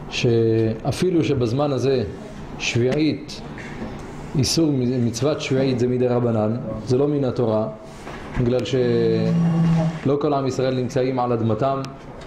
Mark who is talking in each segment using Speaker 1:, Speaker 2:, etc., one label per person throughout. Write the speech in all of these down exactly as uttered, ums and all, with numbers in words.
Speaker 1: שאפילו שבזמן הזה שביעית, איסור מצוות שביעית זה מדי רבנן, זה לא מן התורה, בגלל שלא כל עם ישראל נמצאים על אדמתם,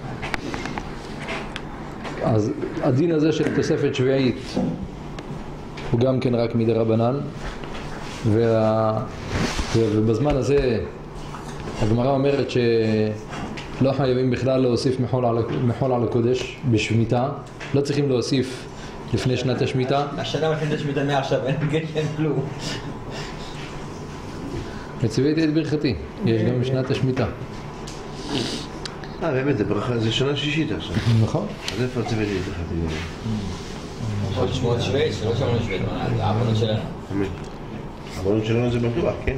Speaker 1: אז הדין הזה של תוספת שביעית הוא גם כן רק מדי רבנן, וה... ובזמן הזה הגמרא אומרת שלא חייבים בכלל להוסיף מחול על, מחול על הקודש בשמיטה, לא צריכים להוסיף לפני שנת השמיטה.
Speaker 2: השנה לפני השמיטה מעכשיו, אין גשם כלום.
Speaker 1: מצוויתי את ברכתי, יש גם בשנת השמיטה.
Speaker 3: אה, באמת, זה ברכה, זה שנה שישית עכשיו.
Speaker 1: נכון.
Speaker 3: אז איפה צוויתי את ברכתי?
Speaker 2: עוד שמות שווייץ, שלא שמענו שווייץ, זה העבונות שלנו.
Speaker 3: העבונות שלנו זה בטוח, כן?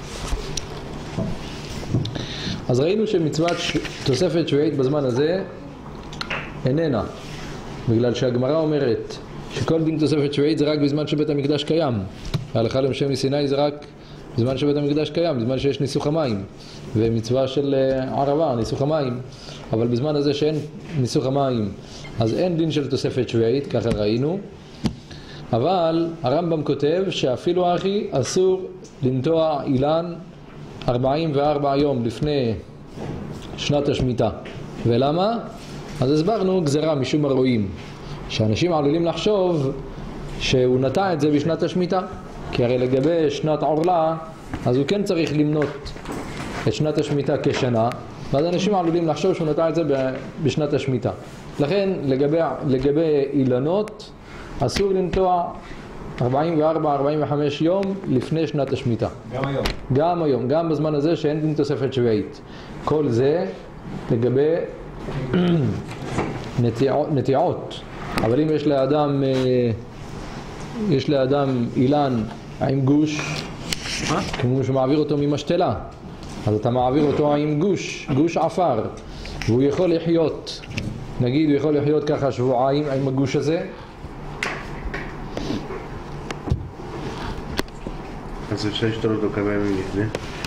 Speaker 1: אז ראינו שמצוות תוספת שביעית בזמן הזה איננה, בגלל שהגמרא אומרת שכל דין תוספת שביעית זה רק בזמן שבית המקדש קיים. ההלכה למשה מסיני זה רק בזמן שבית המקדש קיים, בזמן שיש ניסוך המים, ומצווה של ערבה, ניסוך המים. אבל בזמן הזה שאין ניסוך המים, אז אין דין של תוספת שביעית, ככה ראינו. אבל הרמב"ם כותב שאפילו אחי אסור לנטוע אילן ארבעים וארבעה יום לפני שנת השמיטה. ולמה? אז הסברנו גזרה משום הרועים, שאנשים עלולים לחשוב שהוא נטע את זה בשנת השמיטה, כי הרי לגבי שנת עורלה אז הוא כן צריך למנות את שנת השמיטה כשנה, ואז אנשים עלולים לחשוב שהוא נטע את זה בשנת השמיטה. לכן לגבי, לגבי אילנות אסור לנטוע ארבעים וארבע ארבעים וחמש יום לפני שנת השמיטה.
Speaker 2: גם היום.
Speaker 1: גם היום, גם בזמן הזה שאין דין תוספת שביעית. כל זה לגבי נטיעות, נטיעות. אבל אם יש לאדם יש לאדם אילן עם גוש, כמו שמעביר אותו ממשתלה, אז אתה מעביר אותו עם גוש, גוש עפר, והוא יכול לחיות, נגיד הוא יכול לחיות ככה שבועיים עם הגוש הזה.
Speaker 3: אז אפשר לשתול אותו כמה ימים לפני?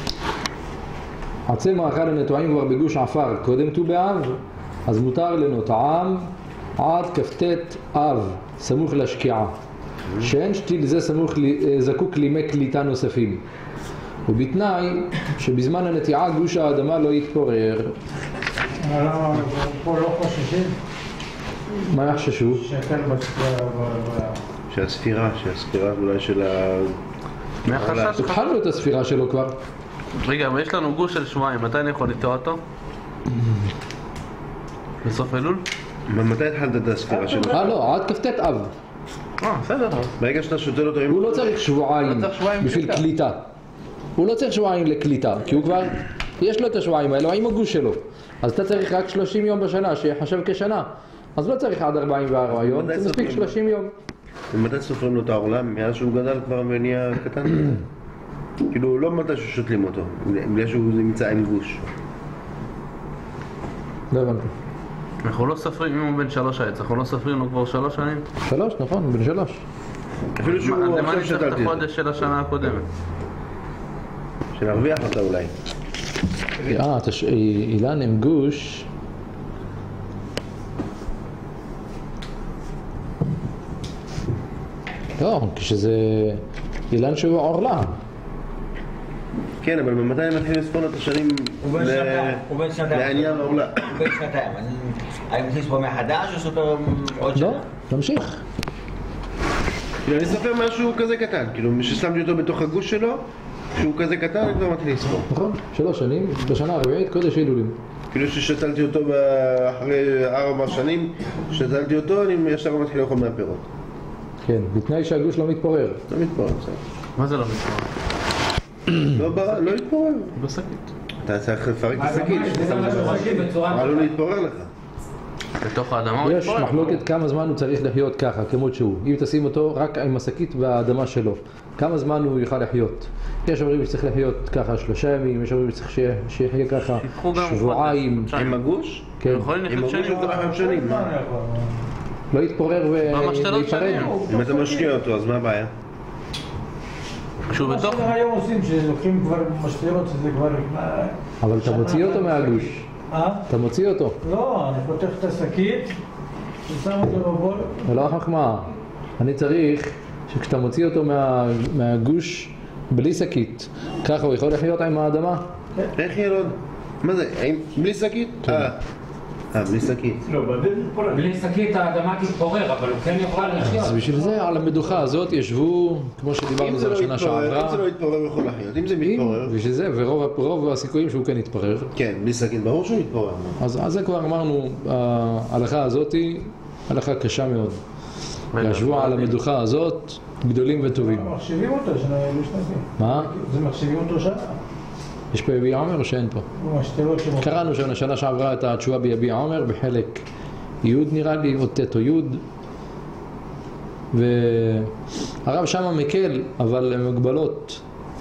Speaker 1: עצי מאכל הנטועים כבר בגוש עפר קודם ט"ו באב, אז מותר לנוטעם עד כ"ט אב סמוך לשקיעה, שאין שתיל זה סמוך זקוק לימי קליטה נוספים, ובתנאי שבזמן הנטיעה גוש האדמה לא יתפורר.
Speaker 4: למה פה לא חוששים?
Speaker 1: מה יחששו?
Speaker 4: שכן
Speaker 3: שהספירה, שהספירה אולי של ה...
Speaker 5: מהחשש שלך?
Speaker 1: התחלנו את הספירה שלו כבר.
Speaker 5: רגע, אבל יש לנו גוש של שבועיים, מתי אני יכול לטוע אותו? בסוף אלול?
Speaker 3: מתי התחלת את הספירה שלו?
Speaker 1: אה לא, עד כ"ט אב.
Speaker 5: אה, בסדר.
Speaker 3: ברגע שאתה שותל אותו...
Speaker 1: הוא לא צריך שבועיים בשביל קליטה. הוא לא צריך שבועיים לקליטה, כי הוא כבר, יש לו את השבועיים האלו עם הגוש שלו. אז אתה צריך רק שלושים יום בשנה, שיחשב כשנה. אז לא צריך עד ארבעים וארבע יום, זה מספיק שלושים יום.
Speaker 3: ומתי סופרים לו את העולם? מאז שהוא גדל כבר ונהיה קטן? כאילו, לא מתי ששותלים אותו, בגלל שהוא נמצא עם גוש.
Speaker 1: לא הבנתי.
Speaker 5: אנחנו לא סופרים, אם הוא בן שלוש העץ, אנחנו לא סופרים לו כבר שלוש שנים?
Speaker 1: שלוש, נכון, בן שלוש.
Speaker 3: אפילו שהוא
Speaker 5: למה
Speaker 3: עכשיו
Speaker 5: אני צריך את
Speaker 3: שתלתי אותו.
Speaker 5: החודש של השנה הקודמת?
Speaker 3: שנרוויח אותה אולי.
Speaker 1: אה, אילן עם גוש. לא, כשזה אילן שהוא עורלה.
Speaker 3: כן, אבל ממתי הם מתחילים לספור את השנים
Speaker 2: הוא בן שנתיים, הוא בן שנתיים.
Speaker 3: לעניין העורלה?
Speaker 2: הוא בן שנתיים. אני מתחיל לספור מחדש או סופר עוד שנה?
Speaker 1: לא, תמשיך.
Speaker 3: כאילו, אני אספר משהו כזה קטן, כאילו, ששמתי אותו בתוך הגוש שלו, כשהוא כזה קטן, אני כבר מתחיל לספור.
Speaker 1: נכון, שלוש שנים, בשנה הרביעית, קודש הילולים.
Speaker 3: כאילו ששתלתי אותו אחרי ארבע שנים, שתלתי אותו, אני ישר מתחיל לאכול מהפירות.
Speaker 1: כן, בתנאי שהגוש לא מתפורר.
Speaker 3: לא מתפורר, בסדר.
Speaker 5: מה זה לא מתפורר?
Speaker 3: לא יתפורר.
Speaker 5: בשקית.
Speaker 3: אתה צריך לפרק את השקית, עלול להתפורר לך.
Speaker 5: בתוך האדמה הוא
Speaker 1: יש
Speaker 5: מתפורר.
Speaker 1: מחלוקת כמה זמן הוא צריך לחיות ככה, כמות שהוא. אם תשים אותו רק עם השקית והאדמה שלו, כמה זמן הוא יוכל לחיות. יש אומרים שצריך לחיות ככה שלושה ימים, יש אומרים שצריך שיחיה ככה שבועיים.
Speaker 3: עם הגוש?
Speaker 1: כן.
Speaker 5: יכולים
Speaker 3: עם
Speaker 5: לחיות
Speaker 3: הגוש
Speaker 5: שנים.
Speaker 3: הוא ככה שנים.
Speaker 1: לא יתפורר
Speaker 5: במשתלות
Speaker 1: ויפרד.
Speaker 5: שנים.
Speaker 3: אם אתה משקיע אותו, אז מה הבעיה?
Speaker 5: כשהוא
Speaker 4: מה
Speaker 5: בתוך...
Speaker 4: שאתם היום עושים, שלוקחים כבר משתלות, שזה כבר...
Speaker 1: אבל אתה מוציא אותו מהגוש.
Speaker 4: אה?
Speaker 1: אתה מוציא אותו.
Speaker 4: לא, אני פותח את השקית, ששם אותו בבול,
Speaker 1: זה לא החכמה. אני צריך שכשאתה מוציא אותו מה, מהגוש בלי שקית, ככה הוא יכול לחיות עם האדמה?
Speaker 3: איך ילוד? מה זה? האם בלי שקית? אה, אה, בלי שקית.
Speaker 4: לא, בדל מתפורר.
Speaker 6: בלי שקית האדמה תתפורר, אבל הוא כן יוכל לחיות.
Speaker 1: אז בשביל זה על המדוכה הזאת ישבו, כמו שדיברנו
Speaker 3: אם
Speaker 1: על
Speaker 3: זה לא
Speaker 1: השנה
Speaker 3: יתפורר, אם
Speaker 1: שעברה,
Speaker 3: זה לא יתפורר הוא יכול לחיות. אם זה
Speaker 1: אם-
Speaker 3: מתפורר,
Speaker 1: בשביל זה, ורוב רוב הסיכויים שהוא כן יתפרר.
Speaker 3: כן, בלי שקית, ברור שהוא יתפורר.
Speaker 1: אז, אז זה כבר אמרנו, ההלכה הזאת היא הלכה קשה מאוד.
Speaker 5: רגע,
Speaker 1: ישבו
Speaker 5: אז
Speaker 1: על
Speaker 5: מה
Speaker 1: המדוכה הזאת גדולים וטובים.
Speaker 4: מחשיבים אותו שנה לשנתי.
Speaker 1: מה?
Speaker 4: זה מחשיבים אותו שנה.
Speaker 1: יש פה יביע עומר או שאין פה?
Speaker 4: משתלות כמו...
Speaker 1: קראנו שנה שעברה את התשובה ביביע עומר בחלק י' נראה לי, או ט' או י', והרב שמה מקל, אבל הן מגבלות.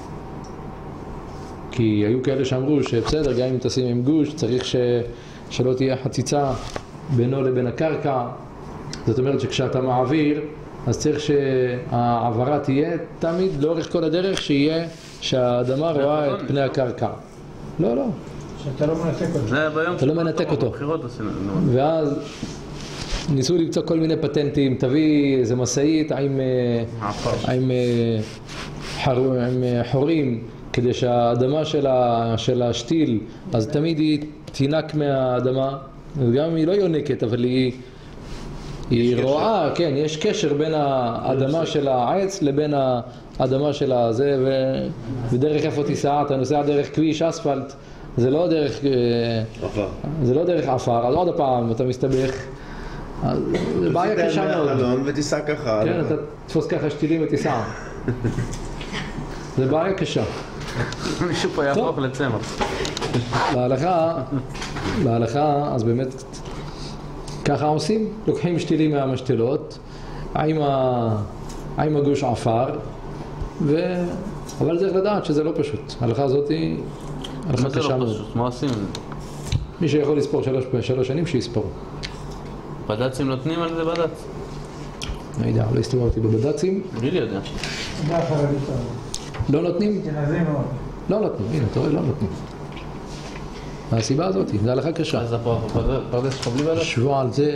Speaker 1: כי היו כאלה שאמרו שבסדר, גם אם תשים עם גוש, צריך ש... שלא תהיה חציצה בינו לבין הקרקע. זאת אומרת שכשאתה מעביר, אז צריך שהעברה תהיה תמיד לאורך כל הדרך, שיהיה שהאדמה רואה את פני הקרקע. לא, לא.
Speaker 4: שאתה לא מנתק אותו.
Speaker 5: זה היה ביום
Speaker 1: אתה לא מנתק אותו.
Speaker 5: בבחירות עשינו.
Speaker 1: ואז ניסו למצוא כל מיני פטנטים, תביא איזה מסעית עם, אה,
Speaker 5: עפר.
Speaker 1: עם, אה, חר, עם אה, חורים, כדי שהאדמה של, ה, של השתיל, אז תמיד היא תינק מהאדמה, גם אם היא לא יונקת, אבל היא, היא רואה, כן, יש קשר בין האדמה של העץ לבין האדמה של הזה, ו, ודרך איפה תיסע, אתה נוסע דרך כביש אספלט, זה לא דרך, אה,
Speaker 3: עפר.
Speaker 1: זה לא דרך עפר, אז עוד פעם אתה מסתבך, אז זה בעיה קשה מאוד.
Speaker 3: מהחלון ותיסע ככה.
Speaker 1: כן, אתה תתפוס ככה שתילים ותיסע. זה בעיה קשה.
Speaker 5: מישהו פה יהפוך לצמח.
Speaker 1: להלכה, להלכה, אז באמת ככה עושים, לוקחים שתילים מהמשתלות עם, ה... עם הגוש עפר, ו... אבל צריך לדעת שזה לא פשוט. ההלכה הזאת היא הלכה
Speaker 5: מה זה
Speaker 1: קשה
Speaker 5: לא
Speaker 1: מאוד.
Speaker 5: פשוט? מה עושים?
Speaker 1: מי שיכול לספור שלוש, שלוש שנים שיספור.
Speaker 5: בד"צים נותנים על זה בד"צ?
Speaker 1: לא יודע, לא הסתובבתי בבד"צים,
Speaker 5: גילי יודע.
Speaker 4: זה החרדית.
Speaker 1: לא נותנים?
Speaker 4: תנזים מאוד.
Speaker 1: לא נותנים, הנה, אתה רואה, לא נותנים. מהסיבה הזאת, זה הלכה קשה.
Speaker 5: אז הפרדס שלך בלי בד"צ?
Speaker 1: שבוע על זה,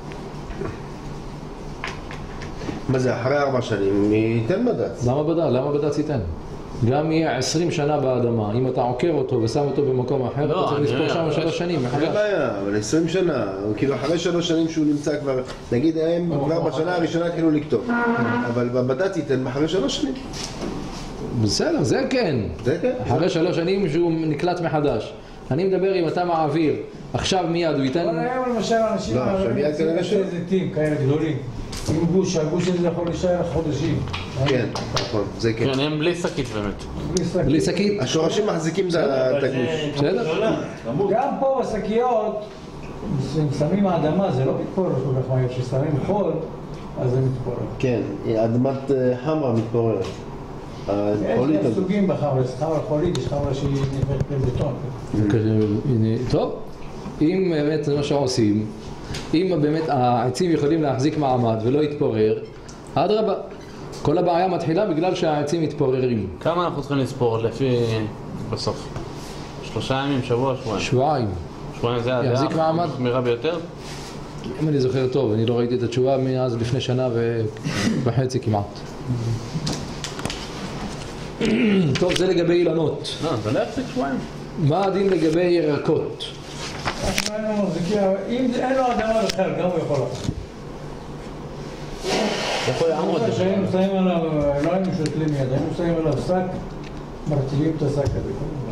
Speaker 3: מה זה, אחרי ארבע שנים, ייתן בד"ץ.
Speaker 1: למה בד"ץ? למה בד"ץ ייתן? גם יהיה עשרים שנה באדמה, אם אתה עוקר אותו ושם אותו במקום אחר,
Speaker 5: לא,
Speaker 1: אתה צריך
Speaker 5: אני
Speaker 1: לספור
Speaker 5: יודע,
Speaker 1: שם
Speaker 5: אבל-
Speaker 1: שלוש שנים
Speaker 3: אין
Speaker 1: מחדש.
Speaker 3: בעיה, אבל עשרים שנה, כאילו אחרי שלוש שנים שהוא נמצא כבר, נגיד הם כבר בשנה הראשונה התחילו לקטוף, אבל בבד"ץ ייתן אחרי שלוש שנים.
Speaker 1: בסדר, זה כן.
Speaker 3: זה כן.
Speaker 1: אחרי שלוש שנים שהוא נקלט מחדש. אני מדבר אם אתה מעביר, עכשיו מיד הוא ייתן...
Speaker 4: אבל היום למשל אנשים
Speaker 3: לא, עכשיו יהיה כנראה
Speaker 4: מציעים
Speaker 3: שלא.
Speaker 4: זיתים כאלה גדולים. עם גוש, הגוש הזה יכול להישאר חודשים.
Speaker 3: כן, נכון, זה כן.
Speaker 5: כן, הם בלי שקית באמת.
Speaker 4: בלי שקית.
Speaker 1: בלי שקית?
Speaker 3: השורשים מחזיקים את ה- את הגוש.
Speaker 1: בסדר?
Speaker 4: גם פה בשקיות, אם שמים האדמה, זה לא מתפורר כל כך מהר. כששמים חול, אז זה מתפורר.
Speaker 3: כן, אדמת אה, חמרה מתפוררת. החולית
Speaker 4: יש
Speaker 3: הזאת.
Speaker 4: סוגים בחמרה, יש חמרה חולית, יש חמרה שהיא נפגעת בבטון.
Speaker 1: הנה, טוב, אם באמת זה מה שעושים, אם באמת העצים יכולים להחזיק מעמד ולא יתפורר, אדרבה. כל הבעיה מתחילה בגלל שהעצים מתפוררים.
Speaker 5: כמה אנחנו צריכים לספור לפי בסוף? שלושה ימים, שבוע, שבועיים.
Speaker 1: שבועיים.
Speaker 5: שבועיים זה הדעה
Speaker 1: יחזיק מעמד?
Speaker 5: המחמירה ביותר?
Speaker 1: אם אני זוכר טוב, אני לא ראיתי את התשובה מאז לפני שנה וחצי כמעט. טוב, זה לגבי אילנות.
Speaker 5: לא, זה לא יחזיק שבועיים.
Speaker 1: מה הדין לגבי ירקות?
Speaker 4: אנחנו היינו מחזיקים, אם אין לו אדמה בכלל, גם הוא יכול לעשות.
Speaker 5: יכול לעמוד.
Speaker 4: כשהיינו שמים עליו, לא היינו שותלים יד, היינו שמים עליו שק, מרטיבים את השק הזה.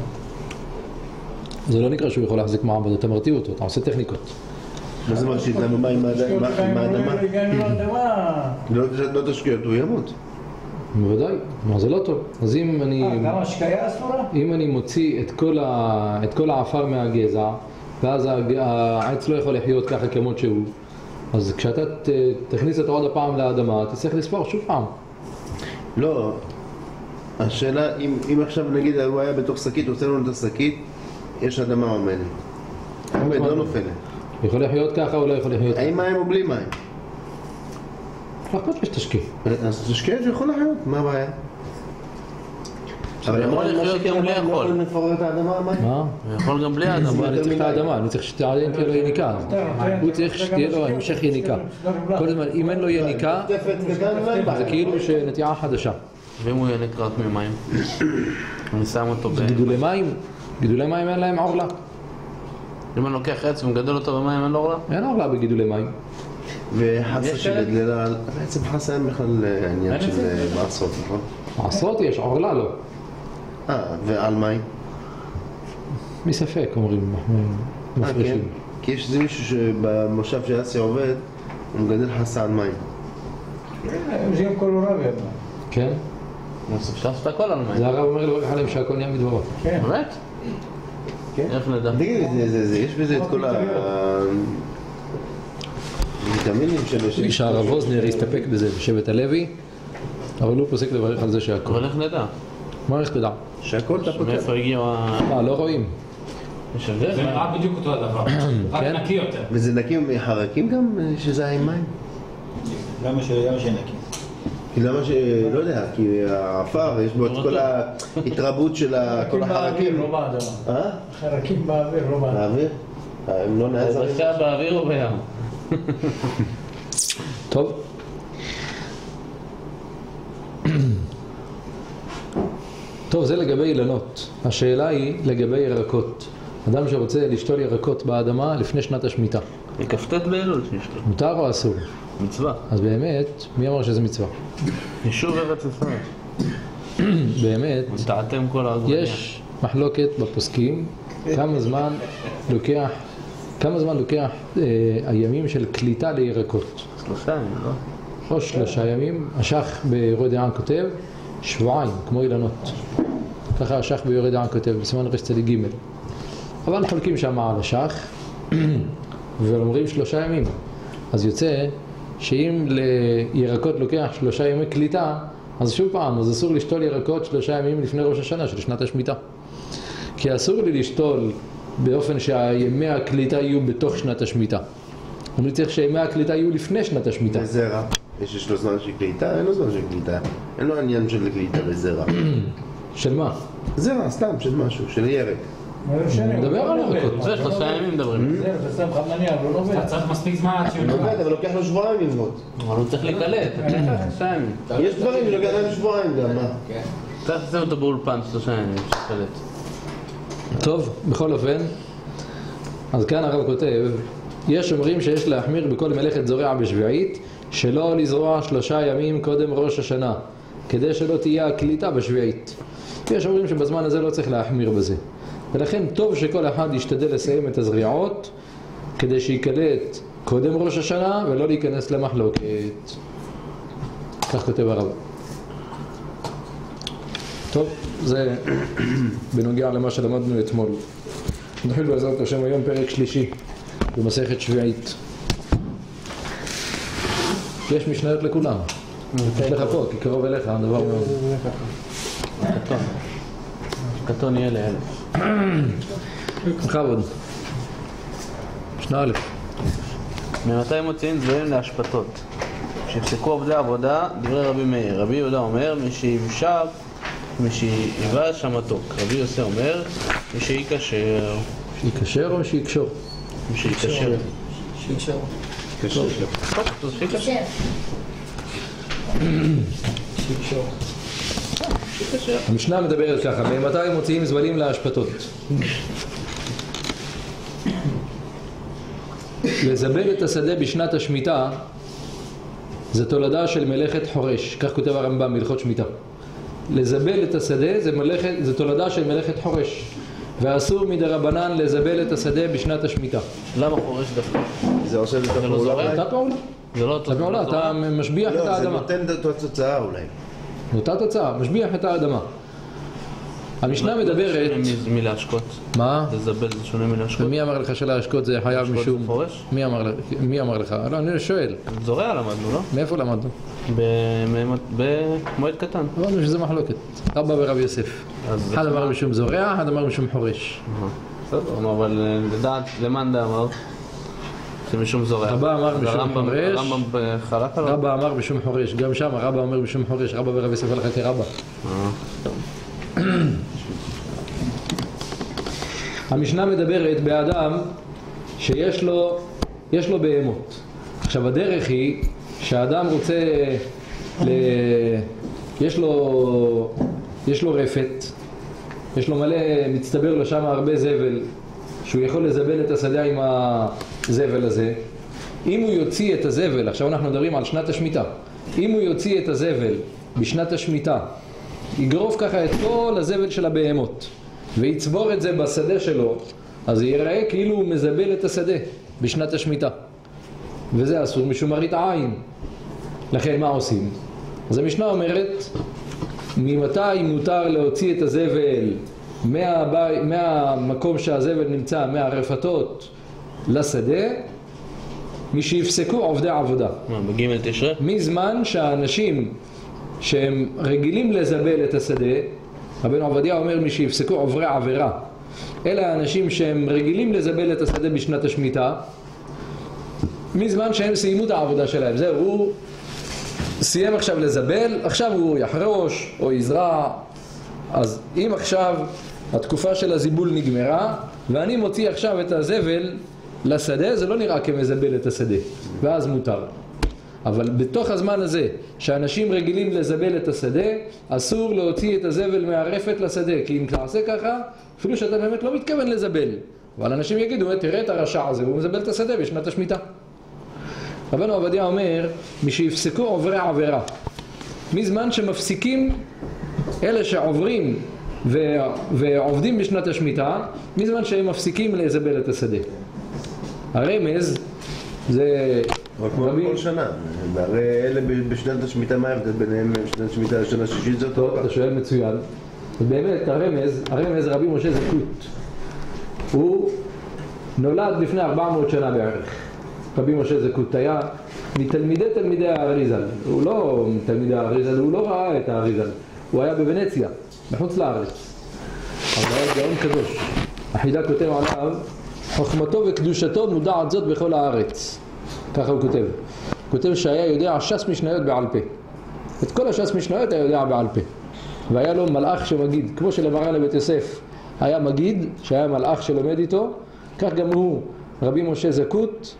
Speaker 1: זה לא נקרא שהוא יכול להחזיק מעמד, אתה מרטיב אותו, אתה עושה טכניקות.
Speaker 3: מה זה מרשית לנו? מה עם האד- מה- עם האדמה?
Speaker 4: הגענו לאדמה.
Speaker 3: לא לא תשקיע אותו, הוא ימות.
Speaker 1: בוודאי, מה זה לא טוב. אז אם אני,
Speaker 4: אה, גם השקיה אסורה?
Speaker 1: אם אני מוציא את כל, ה, את כל העפר מהגזע, ואז הג- העץ לא יכול לחיות ככה כמות שהוא, אז כשאתה ת, תכניס אותו עוד הפעם לאדמה, תצטרך לספור שוב פעם.
Speaker 3: לא, השאלה, אם, אם עכשיו נגיד הוא היה בתוך שקית, הוא עושה לנו את השקית, יש אדמה עומדת. עומד, לא נופלת.
Speaker 1: יכול לחיות ככה או לא יכול לחיות ככה?
Speaker 3: האם מים או בלי מים?
Speaker 1: לא אכפת לי שתשקיע.
Speaker 3: אז תשקיע שהוא יכול לחיות, מה הבעיה? אבל
Speaker 5: יכול
Speaker 3: מה
Speaker 5: לחיות
Speaker 3: שכן,
Speaker 5: גם בלי
Speaker 3: המים לא
Speaker 5: יכול.
Speaker 3: יכולים לפורר את האדמה, המים?
Speaker 1: מה?
Speaker 5: הוא יכול גם בלי האדמה.
Speaker 1: אבל אני צריך את האדמה, אני צריך שעדיין תהיה לו יניקה. הוא צריך שתהיה לו המשך יניקה. כל הזמן, אם אין לו יניקה,
Speaker 3: תפת קטן, לא אין
Speaker 1: זה
Speaker 3: בעיה.
Speaker 1: כאילו שנטיעה חדשה.
Speaker 5: ואם הוא ינק רק ממים? אני שם אותו ב...
Speaker 1: גידולי מים, גידולי מים אין להם עורלה.
Speaker 5: אם אני לוקח עץ ומגדל אותו במים, אין לו עורלה?
Speaker 1: אין עורלה בגידולי מים.
Speaker 3: וחסה
Speaker 5: יש כאלה?
Speaker 3: שגדלה, בעצם חסה אין בכלל עניין של מעשרות, נכון?
Speaker 1: עשרות יש, עורלה לא.
Speaker 3: אה, ועל מים?
Speaker 1: מספק אומרים, אנחנו
Speaker 3: אה, כן?
Speaker 1: מפרישים.
Speaker 3: כי יש איזה מישהו שבמושב של אסי עובד, הוא מגדל חסה על מים.
Speaker 4: הם זיהם קולורביה.
Speaker 1: כן?
Speaker 5: אפשר לעשות הכל על מים.
Speaker 1: זה הרב אומר לו, עליהם שהכל נהיה מדברו.
Speaker 4: כן.
Speaker 5: באמת?
Speaker 3: כן?
Speaker 5: איך נדע?
Speaker 3: תגיד, זה- זה- זה- יש בזה את כל ה... ויטמינים של...
Speaker 1: איש הרב אוזנר הסתפק בזה בשבט הלוי, אבל הוא פוסק לברך על זה שהכל.
Speaker 5: אבל איך נדע?
Speaker 1: מה איך תדע?
Speaker 3: שהכל אתה פותח.
Speaker 5: מאיפה הגיעו ה...
Speaker 1: מה, לא רואים?
Speaker 5: יש הבדל?
Speaker 6: זה נראה בדיוק אותו הדבר, רק
Speaker 1: כן.
Speaker 6: נקי יותר.
Speaker 3: וזה נקי מחרקים גם, שזה עם מים?
Speaker 2: למה שנקי?
Speaker 3: כי למה ש... לא יודע, כי העפר, יש בו את כל ההתרבות של ה- כל החרקים.
Speaker 4: לא באדמה.
Speaker 3: אה?
Speaker 4: חרקים באוויר, לא באדמה.
Speaker 3: באוויר? אה, הם לא נעזרים?
Speaker 5: זה באוויר או בים?
Speaker 1: טוב. טוב, זה לגבי אילנות. השאלה היא לגבי ירקות. אדם שרוצה לשתול ירקות באדמה לפני שנת השמיטה.
Speaker 5: היא כ"ט באלול שיש לו.
Speaker 1: מותר או אסור?
Speaker 5: מצווה.
Speaker 1: אז באמת, מי אמר שזה מצווה?
Speaker 5: יישוב ארץ ישראל.
Speaker 1: באמת,
Speaker 5: טעתם כל העגבניה.
Speaker 1: יש מחלוקת בפוסקים כמה זמן לוקח, כמה זמן לוקח אה, הימים של קליטה לירקות.
Speaker 5: שלושה ימים, לא?
Speaker 1: או שלושה ימים, השח ביורה דען כותב שבועיים, כמו אילנות. ככה השח ביורה דען כותב, בסימן רצ"ג. אבל חולקים שם על השח, ואומרים שלושה ימים. אז יוצא שאם לירקות לוקח שלושה ימי קליטה, אז שוב פעם, אז אסור לשתול ירקות שלושה ימים לפני ראש השנה של שנת השמיטה. כי אסור לי לשתול באופן שהימי הקליטה יהיו בתוך שנת השמיטה. אני צריך שימי הקליטה יהיו לפני שנת השמיטה.
Speaker 3: וזרע. יש לו זמן של קליטה? אין לו זמן של קליטה. אין לו עניין של קליטה וזרע.
Speaker 1: של מה?
Speaker 3: זרע, סתם, של משהו, של ירק.
Speaker 1: נדבר על ירקות.
Speaker 5: זה שלושה ימים מדברים.
Speaker 4: זה, אתה שם חמניה, אבל לא
Speaker 6: אתה
Speaker 4: נובע.
Speaker 6: צריך מספיק זמן עד שהוא
Speaker 3: הוא עובד, אבל לוקח לו שבועיים ללמוד.
Speaker 5: אבל הוא צריך להיקלט. שלושה ימים.
Speaker 3: יש דברים שלוקח להם שבועיים גם, מה?
Speaker 5: צריך לשים אותו באולפן שלושה ימים, שתקלט.
Speaker 1: טוב, בכל אופן, אז כאן הרב כותב, יש אומרים שיש להחמיר בכל מלאכת זורע בשביעית, שלא לזרוע שלושה ימים קודם ראש השנה, כדי שלא תהיה הקליטה בשביעית. יש אומרים שבזמן הזה לא צריך להחמיר בזה. ולכן טוב שכל אחד ישתדל לסיים את הזריעות, כדי שיקלט קודם ראש השנה ולא להיכנס למחלוקת. כך כותב הרב. טוב, זה בנוגע למה שלמדנו אתמול. נתחיל בעזרת השם היום פרק שלישי במסכת שביעית. יש משניות לכולם. יש לך פה, כי קרוב אליך, הדבר מאוד.
Speaker 5: קטון. קטון יהיה לאלף.
Speaker 1: בכבוד. משנה א'.
Speaker 5: ממתי מוציאים דברים להשפטות? כשהפסקו עובדי עבודה, דברי רבי מאיר. רבי יהודה אומר, מי שיבשב, מי שיבש המתוק. רבי יוסי אומר, מי שיקשר.
Speaker 1: שיקשר או שיקשור?
Speaker 5: מי שיקשר.
Speaker 2: שיקשר.
Speaker 5: טוב, אז שיקשר.
Speaker 4: שיקשור.
Speaker 1: המשנה מדברת ככה, ממתי מוציאים זבלים להשפטות? לזבל את השדה בשנת השמיטה זה תולדה של מלאכת חורש, כך כותב הרמב"ם בהלכות שמיטה. לזבל את השדה זה, מלאכת, זה תולדה של מלאכת חורש, ואסור מדרבנן לזבל את השדה בשנת השמיטה.
Speaker 5: למה חורש דווקא?
Speaker 3: זה עושה את
Speaker 5: לא
Speaker 3: הפעולה
Speaker 5: זורע?
Speaker 3: אולי?
Speaker 1: אותה פעולה,
Speaker 5: זה לא אותו
Speaker 1: אותה פעולה, אתה משביח את
Speaker 3: לא, זה
Speaker 1: האדמה.
Speaker 3: נותן את אותה תוצאה אולי.
Speaker 1: אותה תוצאה, משביח את האדמה. המשנה מדברת,
Speaker 5: שונה מלהשקות.
Speaker 1: מה?
Speaker 5: לזבל זה שונה מלהשקות.
Speaker 1: ומי אמר לך שלהשקות זה חייב
Speaker 5: להשקות
Speaker 1: משום?
Speaker 5: זה חורש?
Speaker 1: מי אמר לך? מי אמר לך? לא, אני שואל,
Speaker 5: זורע למדנו, לא?
Speaker 1: מאיפה למדנו?
Speaker 5: במועד קטן.
Speaker 1: אמרנו שזה מחלוקת, רבא ורב יוסף.
Speaker 5: אז
Speaker 1: אחד אמר משום זורע, אחד אמר משום חורש.
Speaker 5: בסדר, אבל לדעת, למאן דאמר? שמשום זורע.
Speaker 1: רבא אמר משום
Speaker 5: הרמב"ם-
Speaker 1: חורש.
Speaker 5: הרמב"ם חלק עליו?
Speaker 1: רבא אמר משום חורש, גם שם רבא אומר משום חורש, רבא ורב יוסף הלכה כרבא.
Speaker 5: אה, טוב.
Speaker 1: המשנה מדברת באדם שיש לו, יש לו בהמות. עכשיו הדרך היא שהאדם רוצה, ל... יש לו, יש לו רפת, יש לו מלא, מצטבר לו שם הרבה זבל, שהוא יכול לזבל את השדה עם הזבל הזה. אם הוא יוציא את הזבל, עכשיו אנחנו מדברים על שנת השמיטה, אם הוא יוציא את הזבל בשנת השמיטה, יגרוף ככה את כל הזבל של הבהמות ויצבור את זה בשדה שלו, אז זה ייראה כאילו הוא מזבל את השדה בשנת השמיטה, וזה אסור משום מראית עין. לכן מה עושים? אז המשנה אומרת, ממתי מותר להוציא את הזבל מהבי... מהמקום שהזבל נמצא, מהרפתות לשדה? מי שיפסקו עובדי עבודה.
Speaker 5: מה, בגימל תשרה?
Speaker 1: מזמן שהאנשים שהם רגילים לזבל את השדה, רבנו עובדיה אומר מי שיפסקו עוברי עבירה, אלה האנשים שהם רגילים לזבל את השדה בשנת השמיטה, מזמן שהם סיימו את העבודה שלהם. זהו, הוא סיים עכשיו לזבל, עכשיו הוא יחרוש או יזרע. אז אם עכשיו התקופה של הזיבול נגמרה ואני מוציא עכשיו את הזבל לשדה, זה לא נראה כמזבל את השדה, ואז מותר. אבל בתוך הזמן הזה שאנשים רגילים לזבל את השדה, אסור להוציא את הזבל מהרפת לשדה, כי אם תעשה ככה, אפילו שאתה באמת לא מתכוון לזבל, אבל אנשים יגידו, תראה את הרשע הזה, הוא מזבל את השדה בשנת השמיטה. רבנו עובדיה אומר, מי שיפסקו עוברי עבירה, מזמן שמפסיקים אלה שעוברים ו... ועובדים בשנת השמיטה, מזמן שהם מפסיקים לזבל את השדה. הרמז זה
Speaker 3: אבל כמו כל שנה, הרי אלה בשנת השמיטה, מה ההבדל ביניהם בשנת השמיטה לשנה השישית? זה אותו
Speaker 1: טוב, אתה שואל מצוין. ובאמת הרמז, הרמז רבי משה זקות, הוא נולד לפני ארבע מאות שנה בערך. רבי משה זקות היה מתלמידי תלמידי האריזל. הוא לא מתלמידי האריזל, הוא לא ראה את האריזל, הוא היה בוונציה, מחוץ לארץ, אבל היה גאון קדוש. החידה כותב עליו, חוכמתו וקדושתו מודעת זאת בכל הארץ. ככה הוא כותב. כותב שהיה יודע ש"ס משניות בעל פה. את כל הש"ס משניות היה יודע בעל פה. והיה לו מלאך שמגיד, כמו שלמרן לבית יוסף היה מגיד, שהיה מלאך שלומד איתו, כך גם הוא, רבי משה זקות,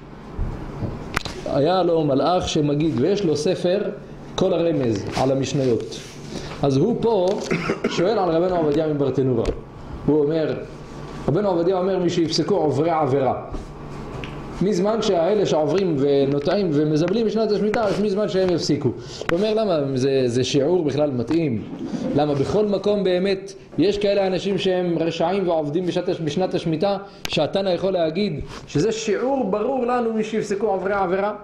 Speaker 1: היה לו מלאך שמגיד, ויש לו ספר כל הרמז על המשניות. אז הוא פה שואל על רבנו עובדיה מברטנורה. הוא אומר, רבנו עובדיה אומר, מי שיפסקו עוברי עבירה, מזמן שהאלה שעוברים ונוטעים ומזבלים בשנת השמיטה, יש מזמן שהם יפסיקו. הוא אומר, למה זה, זה שיעור בכלל מתאים? למה בכל מקום באמת יש כאלה אנשים שהם רשעים ועובדים בשנת, בשנת השמיטה, שהתנא יכול להגיד שזה שיעור ברור לנו מי שיפסקו עוברי עבירה?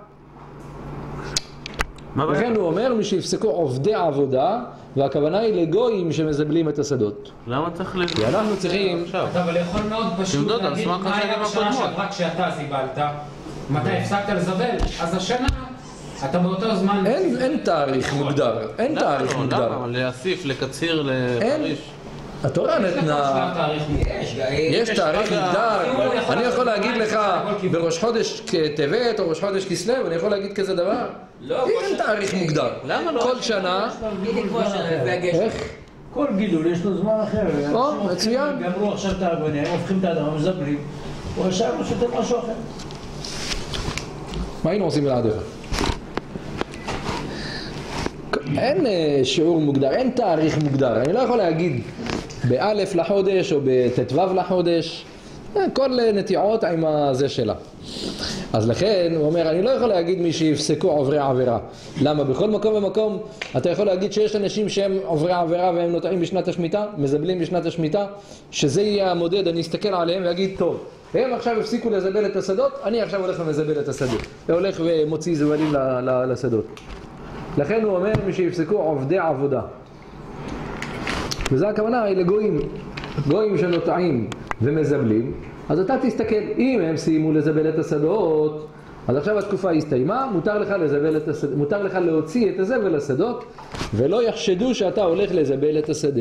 Speaker 1: לכן הוא אומר, מי שיפסקו עובדי עבודה, והכוונה היא לגויים שמזבלים את השדות.
Speaker 5: למה צריך לזה?
Speaker 1: כי אנחנו צריכים...
Speaker 6: אבל יכול מאוד פשוט להגיד מה היה בשנה שעברה כשאתה זיבלת, מתי הפסקת לזבל, אז השנה אתה באותו זמן...
Speaker 1: אין, אין תאריך מוגדר, אין תאריך מוגדר.
Speaker 5: למה? להוסיף, לקציר, לפריש?
Speaker 1: התורה נתנה... יש תאריך מוגדר. אני יכול להגיד לך בראש חודש טבת או ראש חודש כסלו, אני יכול להגיד כזה דבר? אין תאריך מוגדר.
Speaker 5: למה לא?
Speaker 1: כל שנה... איך?
Speaker 4: כל גידול יש לו זמן אחר.
Speaker 1: או, מצוין.
Speaker 4: גמרו עכשיו את העגבניה, הם הופכים את האדמה, מזבלים, הוא עכשיו שותה משהו אחר.
Speaker 1: מה היינו עושים בלעדיך? אין שיעור מוגדר, אין תאריך מוגדר. אני לא יכול להגיד באלף לחודש או בט"ו לחודש, כל נטיעות עם הזה שלה. אז לכן הוא אומר, אני לא יכול להגיד מי שיפסקו עוברי עבירה. למה? בכל מקום ומקום אתה יכול להגיד שיש אנשים שהם עוברי עבירה והם נוטעים בשנת השמיטה, מזבלים בשנת השמיטה, שזה יהיה המודד, אני אסתכל עליהם ואגיד, טוב, הם עכשיו הפסיקו לזבל את השדות, אני עכשיו הולך ומזבל את השדות. והולך ומוציא זבלים לשדות. לכן הוא אומר, מי שיפסקו עובדי עבודה. וזה הכוונה היא לגויים, גויים שנוטעים ומזבלים. אז אתה תסתכל, אם הם סיימו לזבל את השדות, אז עכשיו התקופה הסתיימה, מותר לך לזבל את השדות, מותר לך להוציא את הזבל לשדות, ולא יחשדו שאתה הולך לזבל את השדה.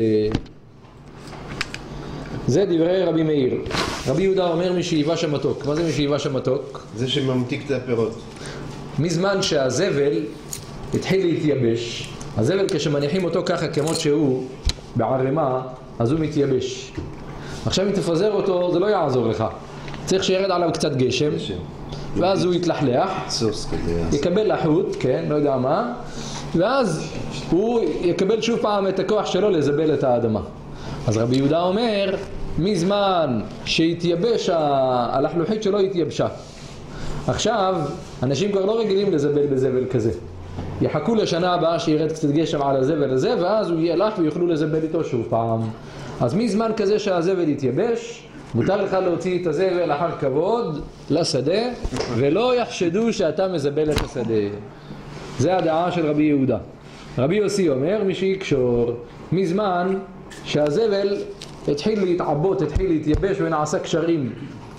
Speaker 1: זה דברי רבי מאיר. רבי יהודה אומר מי שיבש המתוק. מה זה מי שיבש המתוק?
Speaker 3: זה שממתיק את הפירות.
Speaker 1: מזמן שהזבל התחיל להתייבש, הזבל כשמניחים אותו ככה כמות שהוא בערימה, אז הוא מתייבש. עכשיו אם תפזר אותו, זה לא יעזור לך. צריך שירד עליו קצת גשם, ואז הוא יתלחלח, יקבל לחות, כן, לא יודע מה, ואז הוא יקבל שוב פעם את הכוח שלו לזבל את האדמה. אז רבי יהודה אומר, מזמן שהתייבש, הלחלוחית שלו התייבשה. עכשיו, אנשים כבר לא רגילים לזבל בזבל כזה. יחכו לשנה הבאה שירד קצת גשם על הזבל הזה, ואז הוא ילך ויוכלו לזבל איתו שוב פעם. אז מזמן כזה שהזבל יתייבש, מותר לך להוציא את הזבל אחר כבוד לשדה, ולא יחשדו שאתה מזבל את השדה. זה הדעה של רבי יהודה. רבי יוסי אומר, מי שיקשור, מזמן שהזבל התחיל להתעבות, התחיל להתייבש ונעשה קשרים.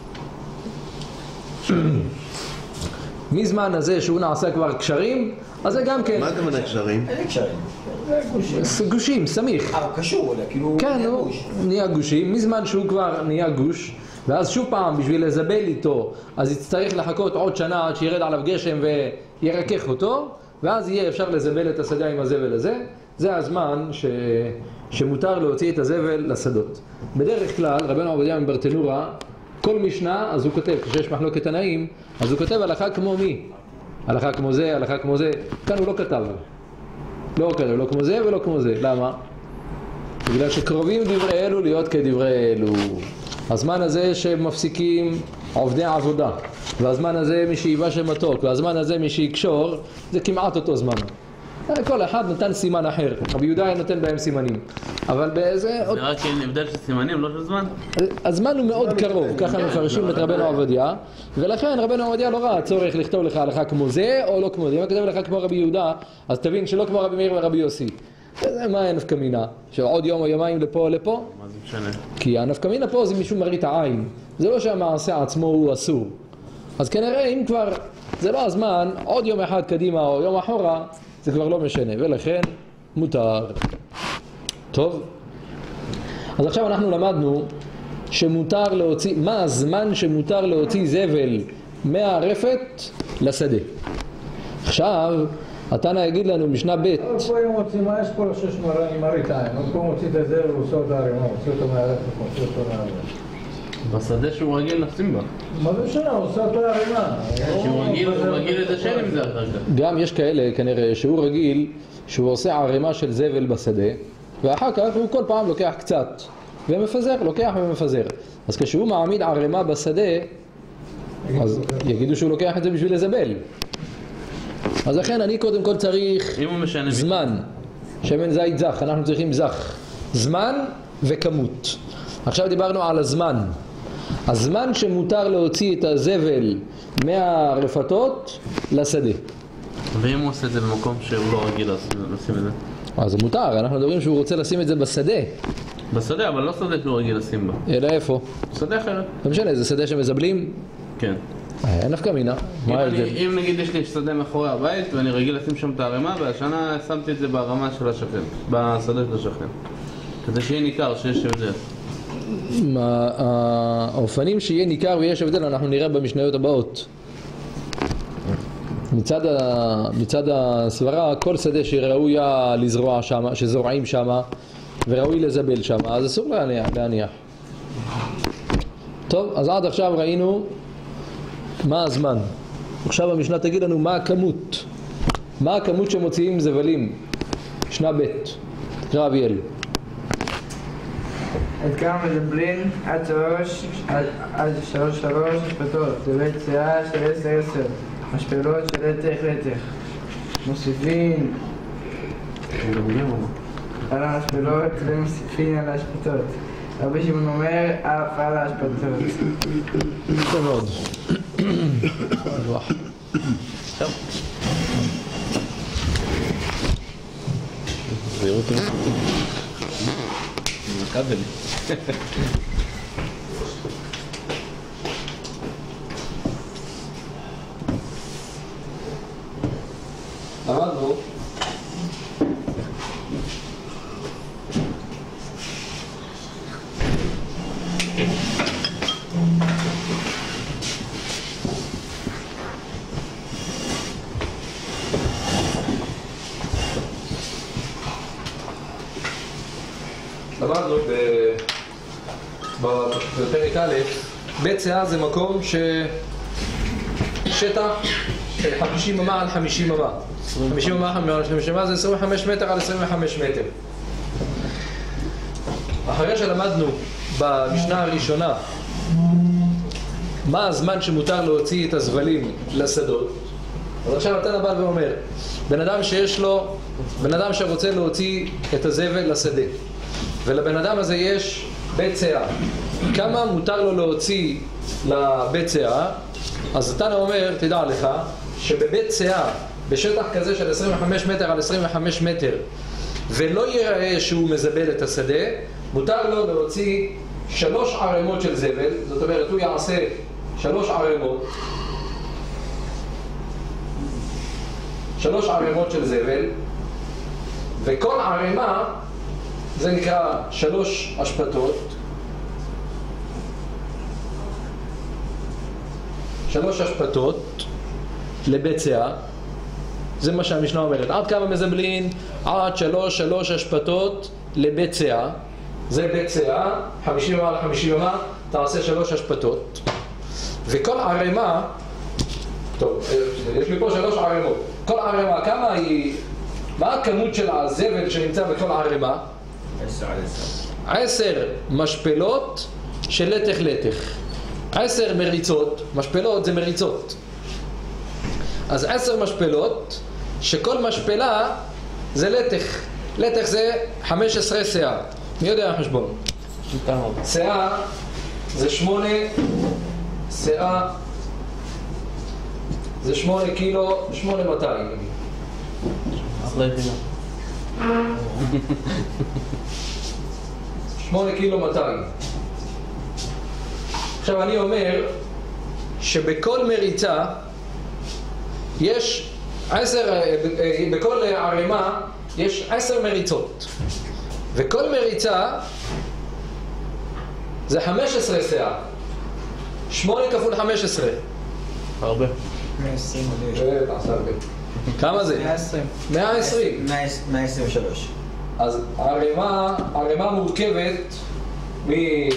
Speaker 1: מזמן הזה שהוא נעשה כבר קשרים, אז זה גם כן...
Speaker 3: מה הכוונה קשרים?
Speaker 2: איזה קשרים?
Speaker 1: גושים, סמיך.
Speaker 2: אה, הוא קשור, כאילו...
Speaker 1: כן, הוא נהיה גושים. מזמן שהוא כבר נהיה גוש, ואז שוב פעם, בשביל לזבל איתו, אז יצטרך לחכות עוד שנה עד שירד עליו גשם וירקח אותו, ואז יהיה אפשר לזבל את השדה עם הזבל הזה. זה הזמן ש... שמותר להוציא את הזבל לשדות. בדרך כלל, רבנו עובדיה מברטנורה, כל משנה, אז הוא כותב, כשיש מחלוקת תנאים, אז הוא כותב הלכה כמו מי? הלכה כמו זה, הלכה כמו זה. כאן הוא לא כתב. לא כתב, לא כמו זה ולא כמו זה. למה? בגלל שקרובים דברי אלו להיות כדברי אלו. הזמן הזה שמפסיקים עובדי עבודה, והזמן הזה מי שיבש מתוק, והזמן הזה מי שיקשור, זה כמעט אותו זמן. כל אחד נתן סימן אחר. רבי יהודה נותן בהם סימנים. אבל באיזה...
Speaker 5: זה רק הבדל של סימנים, לא של זמן?
Speaker 1: הזמן הוא מאוד קרוב, ככה מפרשים את רבנו עובדיה, ולכן רבנו עובדיה לא ראה צורך לכתוב לך הלכה כמו זה או לא כמו זה. אם כתב לך כמו רבי יהודה, אז תבין שלא כמו רבי מאיר ורבי יוסי. זה מה הנפקא מינה? שעוד יום או יומיים לפה או לפה?
Speaker 5: מה זה משנה?
Speaker 1: כי הנפקא מינה פה זה משום מראית העין. זה לא שהמעשה עצמו הוא אסור. אז כנראה אם כבר זה לא הזמן, עוד יום אחד קדימה או יום אחורה, זה כבר לא משנה, ולכן מותר. טוב. אז עכשיו אנחנו למדנו שמותר להוציא, מה הזמן שמותר להוציא זבל מהרפת לשדה. עכשיו, התנא יגיד לנו משנה ב'
Speaker 4: עוד פה הם מוצאים, מה יש פה לשש מראית עין? עוד פה מוציא את הזבל, הוא עושה אותו הרימה, הוא עושה אותו מהרפת, הוא עושה אותו מהרפת.
Speaker 5: בשדה שהוא רגיל נשים בה.
Speaker 4: מה זה משנה? הוא עושה אותו הרימה.
Speaker 5: שהוא רגיל, הוא רגיל לדשן עם זה אחר כך.
Speaker 1: גם יש כאלה כנראה שהוא רגיל שהוא עושה ערימה של זבל בשדה, ואחר כך הוא כל פעם לוקח קצת ומפזר, לוקח ומפזר. אז כשהוא מעמיד ערימה בשדה, אז יגידו שהוא לוקח את זה בשביל לזבל. אז לכן אני קודם כל צריך זמן. שמן זית זך, אנחנו צריכים זך. זמן וכמות. עכשיו דיברנו על הזמן. הזמן שמותר להוציא את הזבל מהרפתות לשדה.
Speaker 5: ואם הוא עושה את זה במקום שהוא לא רגיל לשים את זה?
Speaker 1: אז זה מותר, אנחנו מדברים שהוא רוצה לשים את זה בשדה.
Speaker 5: בשדה, אבל לא שדה שהוא רגיל לשים בה.
Speaker 1: אלא איפה?
Speaker 5: שדה אחרת.
Speaker 1: לא משנה, זה שדה שמזבלים?
Speaker 5: כן.
Speaker 1: אין נפקא מינה. מה ההבדל?
Speaker 5: אם נגיד יש לי שדה מאחורי הבית ואני רגיל לשים שם את הערימה, והשנה שמתי את זה ברמה של השכן, בשדה של השכן. כדי שיהיה ניכר שיש הבדל.
Speaker 1: האופנים שיהיה ניכר ויש הבדל אנחנו נראה במשניות הבאות. מצד, ה... מצד הסברה, כל שדה שראויה לזרוע שם, שזורעים שם וראוי לזבל שם, אז אסור להניח, להניח. טוב, אז עד עכשיו ראינו מה הזמן. עכשיו המשנה תגיד לנו מה הכמות. מה הכמות שמוציאים זבלים? משנה ב' תקרא אביאל.
Speaker 7: עד כמה מזבלים? עד שלוש, עד, עד שלוש שלוש משפטות, זבל צייה של עשר עשר, משפלות של לתך לתך. מוסיפים על המשפלות ומוסיפים על השפטות. רבי שמעון אומר, אף על השפטות.
Speaker 1: טוב מאוד.
Speaker 5: טוב. זהירות מכבל.
Speaker 1: למדנו למדנו בפרק א', בית שאה זה מקום ששטח חמישים אמה על חמישים אמה. חמישים אמה על חמישים אמה זה עשרים וחמישה מטר על עשרים וחמישה מטר. אחרי שלמדנו במשנה הראשונה מה הזמן שמותר להוציא את הזבלים לשדות, אז עכשיו התנא בא ואומר, בן אדם שיש לו, בן אדם שרוצה להוציא את הזבל לשדה, ולבן אדם הזה יש בית שאה, כמה מותר לו להוציא לבית שאה? אז התנא אומר, תדע לך שבבית שאה, בשטח כזה של עשרים וחמישה מטר על עשרים וחמישה מטר, ולא יראה שהוא מזבל את השדה, מותר לו להוציא שלוש ערימות של זבל. זאת אומרת, הוא יעשה שלוש ערימות שלוש ערימות של זבל, וכל ערימה זה נקרא שלוש אשפתות, שלוש אשפתות לבית שאה. זה מה שהמשנה אומרת, עד כמה מזבלין? עד שלוש שלוש אשפתות לבית שאה. זה בית שאה, חמישים אמה לחמישים אמה, תעשה שלוש אשפתות, וכל ערימה, טוב, יש לי פה שלוש ערימות, כל ערימה כמה היא, מה הכמות של הזבל שנמצא בכל ערימה?
Speaker 2: עשר על עשר.
Speaker 1: עשר משפלות של לתך לתך, עשר מריצות. משפלות זה מריצות, אז עשר משפלות שכל משפלה זה לתך. לתך זה חמש עשרה שאה. מי יודע החשבון? שאה זה שמונה, שאה זה שמונה קילו, שמונה מאתיים.
Speaker 5: אחלה יחידה.
Speaker 1: שמונה קילו מאתיים. עכשיו אני אומר שבכל מריצה יש עשר, בכל ערימה יש עשר מריצות, וכל מריצה זה חמש עשרה שאה. שמונה כפול חמש עשרה.
Speaker 5: הרבה.
Speaker 7: מאה עשרים.
Speaker 1: כמה זה?
Speaker 7: מאה עשרים.
Speaker 1: מאה עשרים.
Speaker 2: מאה עשרים ושלוש.
Speaker 1: אז ערימה, ערימה מורכבת מ...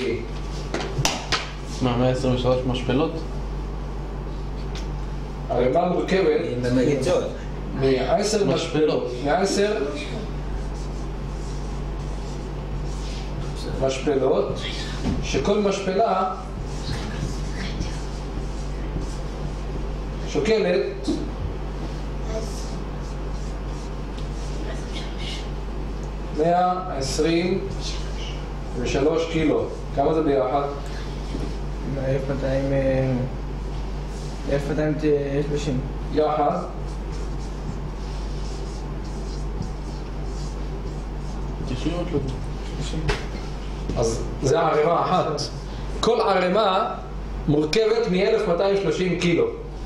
Speaker 5: מה, מאה עשרים ושלוש משפלות?
Speaker 1: ערימה מורכבת
Speaker 2: במריצות.
Speaker 1: מעשר משפלות. מעשר משפלות, שכל משפלה שוקלת מאה עשרים ושלוש קילו. כמה זה ביחד?
Speaker 7: אלף מאתיים שלושים.
Speaker 1: יחד
Speaker 5: תשעים או שלושים?
Speaker 1: אז זה ערימה אחת. כל ערימה מורכבת מ-אלף מאתיים ושלושים קילו.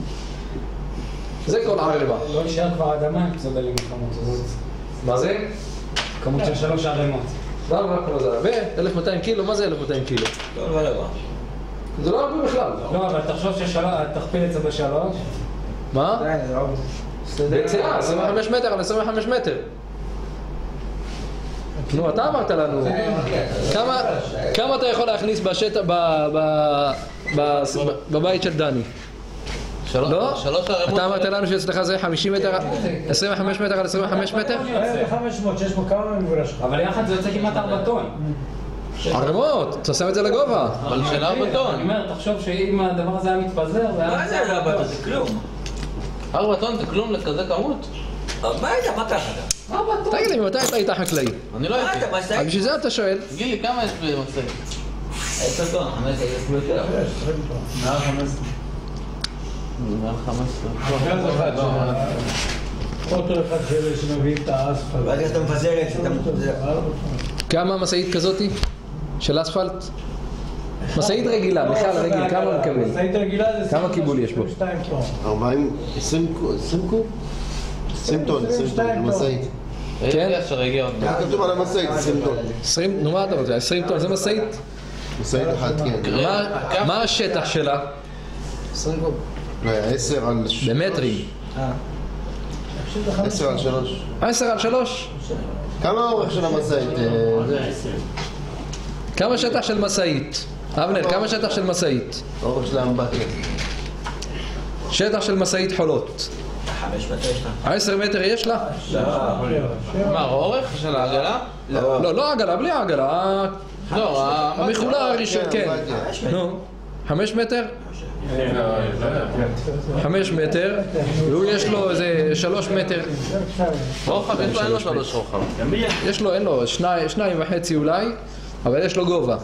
Speaker 1: זה כל ערימה.
Speaker 4: לא יישאר כבר אדמה עם צודלים בכמות הזאת.
Speaker 1: מה זה?
Speaker 4: כמות של שלוש ערימות.
Speaker 1: למה כמה זה הרבה? אלף מאתיים קילו? מה זה אלף מאתיים קילו?
Speaker 2: לא, לא, לא.
Speaker 1: זה לא הרבה בכלל.
Speaker 4: לא, אבל תחשוב ששלוש, תכפיל את זה בשלוש.
Speaker 1: מה?
Speaker 7: די, זה לא...
Speaker 1: בית שאה, עשרים וחמישה מטר על עשרים וחמישה מטר. נו, אתה אמרת לנו. כמה, כמה אתה יכול להכניס בשטח, ב- ב- ב- בבית של דני? לא?
Speaker 5: שלוש ערימות.
Speaker 1: אתה אמרת לנו שאצלך זה חמישים מטר, עשרים וחמישה מטר על עשרים וחמישה מטר?
Speaker 4: חמש מאות, שיש פה כמה מגורש. אבל יחד זה יוצא כמעט ארבע טון.
Speaker 1: ערימות, אתה שם את זה לגובה.
Speaker 5: אבל של ארבע טון.
Speaker 6: אני אומר, תחשוב שאם הדבר הזה היה מתפזר,
Speaker 2: מה זה ארבע טון? זה כלום.
Speaker 5: ארבע טון זה כלום לכזה כמות?
Speaker 2: מה היית? מה ככה?
Speaker 6: ארבע טון.
Speaker 1: תגיד לי, מתי אתה היית חקלאי?
Speaker 5: אני לא
Speaker 2: מה
Speaker 5: הייתי.
Speaker 2: היית? מה
Speaker 1: אז
Speaker 2: זה?
Speaker 1: בשביל זה אתה שואל.
Speaker 5: תגיד לי, כמה יש במצגת?
Speaker 2: עשר טון, חמש עשרה, אפילו יותר.
Speaker 5: מעל חמש עשרה. מעל חמש עשרה.
Speaker 4: אוטו אחד של שמביא את האספלט.
Speaker 2: ואז אתה מפזר את זה.
Speaker 1: כמה משאית כזאתי? של אספלט? משאית רגילה, מיכל רגיל, כמה הוא מקבל?
Speaker 4: משאית רגילה זה...
Speaker 1: כמה קיבול יש בו?
Speaker 4: עשרים ושתיים טון.
Speaker 3: ארבעים, עשרים קוב? עשרים טון, עשרים טון, משאית.
Speaker 1: כן?
Speaker 5: יש הרגע עוד.
Speaker 3: ככה כתוב על המשאית, עשרים טון.
Speaker 1: עשרים, נו מה אתה רוצה? עשרים טון, זה משאית?
Speaker 3: משאית אחת, כן.
Speaker 1: מה- מה השטח שלה?
Speaker 7: עשרים קוב.
Speaker 3: לא, עשר על... ש-
Speaker 1: במטרים.
Speaker 3: עשר על שלוש.
Speaker 1: עשר על שלוש?
Speaker 3: כמה האורך של המשאית? אה, זה?
Speaker 1: כמה שטח של משאית? אבנר, כמה שטח של משאית?
Speaker 3: אורך של האמבטיה.
Speaker 1: שטח של משאית חולות.
Speaker 2: חמש מטר יש לך.
Speaker 1: עשר מטר יש לה?
Speaker 5: מה, האורך של העגלה?
Speaker 1: לא, לא העגלה, בלי העגלה.
Speaker 5: לא,
Speaker 1: המכולה הראשון, כן. נו, חמש מטר? חמש מטר, והוא יש לו איזה שלוש מטר.
Speaker 5: רוחב, יש לו אין לו שלוש רוחב.
Speaker 1: יש לו, אין לו, שני, שניים וחצי אולי, אבל יש לו גובה.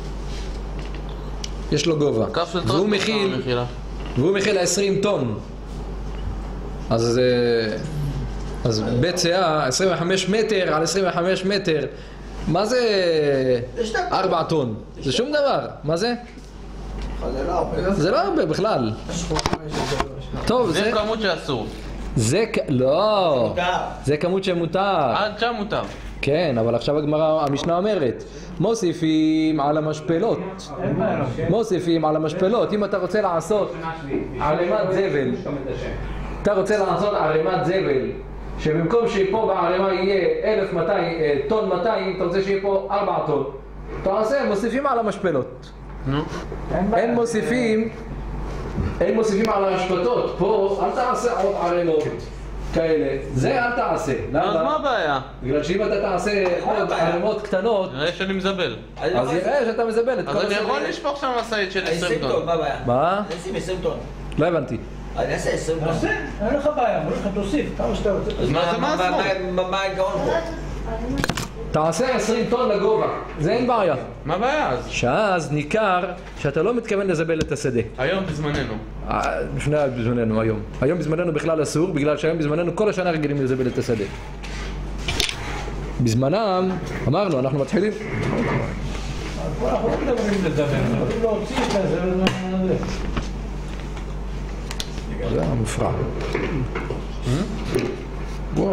Speaker 1: יש לו גובה.
Speaker 5: כף של
Speaker 1: והוא
Speaker 5: טרקטור
Speaker 1: מכיל,
Speaker 5: כמה מכילה?
Speaker 1: והוא מכיל עשרים טון. אז זה... אז בצע, עשרים וחמישה מטר על עשרים וחמישה מטר. מה זה ארבע טון? זה שום דבר. מה זה?
Speaker 2: זה לא הרבה.
Speaker 1: זה לא הרבה בכלל. טוב,
Speaker 5: זה
Speaker 1: זה...
Speaker 5: כמות שאסור.
Speaker 1: זה... כ- לא.
Speaker 2: מותר.
Speaker 1: זה כמות שמותר.
Speaker 5: עד שם מותר.
Speaker 1: כן, אבל עכשיו הגמרא, המשנה אומרת, מוסיפים על המשפלות. מוסיפים על המשפלות. אם אתה רוצה לעשות ערימת זבל, אתה רוצה לעשות ערימת זבל, שבמקום שפה בערימה יהיה אלף ומאתיים, טון מאתיים, אתה רוצה שיהיה פה ארבע טון. אתה עושה, מוסיפים על המשפלות.
Speaker 5: נו.
Speaker 1: אין מוסיפים, אין מוסיפים על המשפטות. פה אל תעשה עוד ערימות כאלה. זה אל תעשה.
Speaker 5: אז מה הבעיה?
Speaker 1: בגלל שאם אתה תעשה עוד ערימות קטנות,
Speaker 5: נראה שאני מזבל.
Speaker 1: אז יראה שאתה מזבל את
Speaker 5: אז
Speaker 1: כל
Speaker 5: אני יכול
Speaker 1: הזה.
Speaker 5: לשפוך שם משאית של עשרים
Speaker 2: עשרים טון,
Speaker 5: טון.
Speaker 2: מה הבעיה?
Speaker 1: מה?
Speaker 2: אני אשים עשרים טון.
Speaker 1: לא הבנתי.
Speaker 2: אני אעשה עשרים טון.
Speaker 4: תעשה, אין לך בעיה, אמרו לך תוסיף כמה שאתה רוצה.
Speaker 5: אז מה זה מה
Speaker 2: מה-
Speaker 5: אסור?
Speaker 2: מה- מה ההיגיון פה?
Speaker 1: תעשה עשרים טון לגובה, זה אין בעיה.
Speaker 5: מה הבעיה אז?
Speaker 1: שאז ניכר שאתה לא מתכוון לזבל את השדה.
Speaker 5: היום בזמננו.
Speaker 1: אה, לפני בזמננו היום. היום בזמננו בכלל אסור, בגלל שהיום בזמננו כל השנה רגילים לזבל את השדה. בזמנם, אמרנו, אנחנו מתחילים...
Speaker 4: אנחנו לא מדברים לזמן, אנחנו מדברים להוציא את זה בזמן הזה.
Speaker 1: זה המופרע. וואו.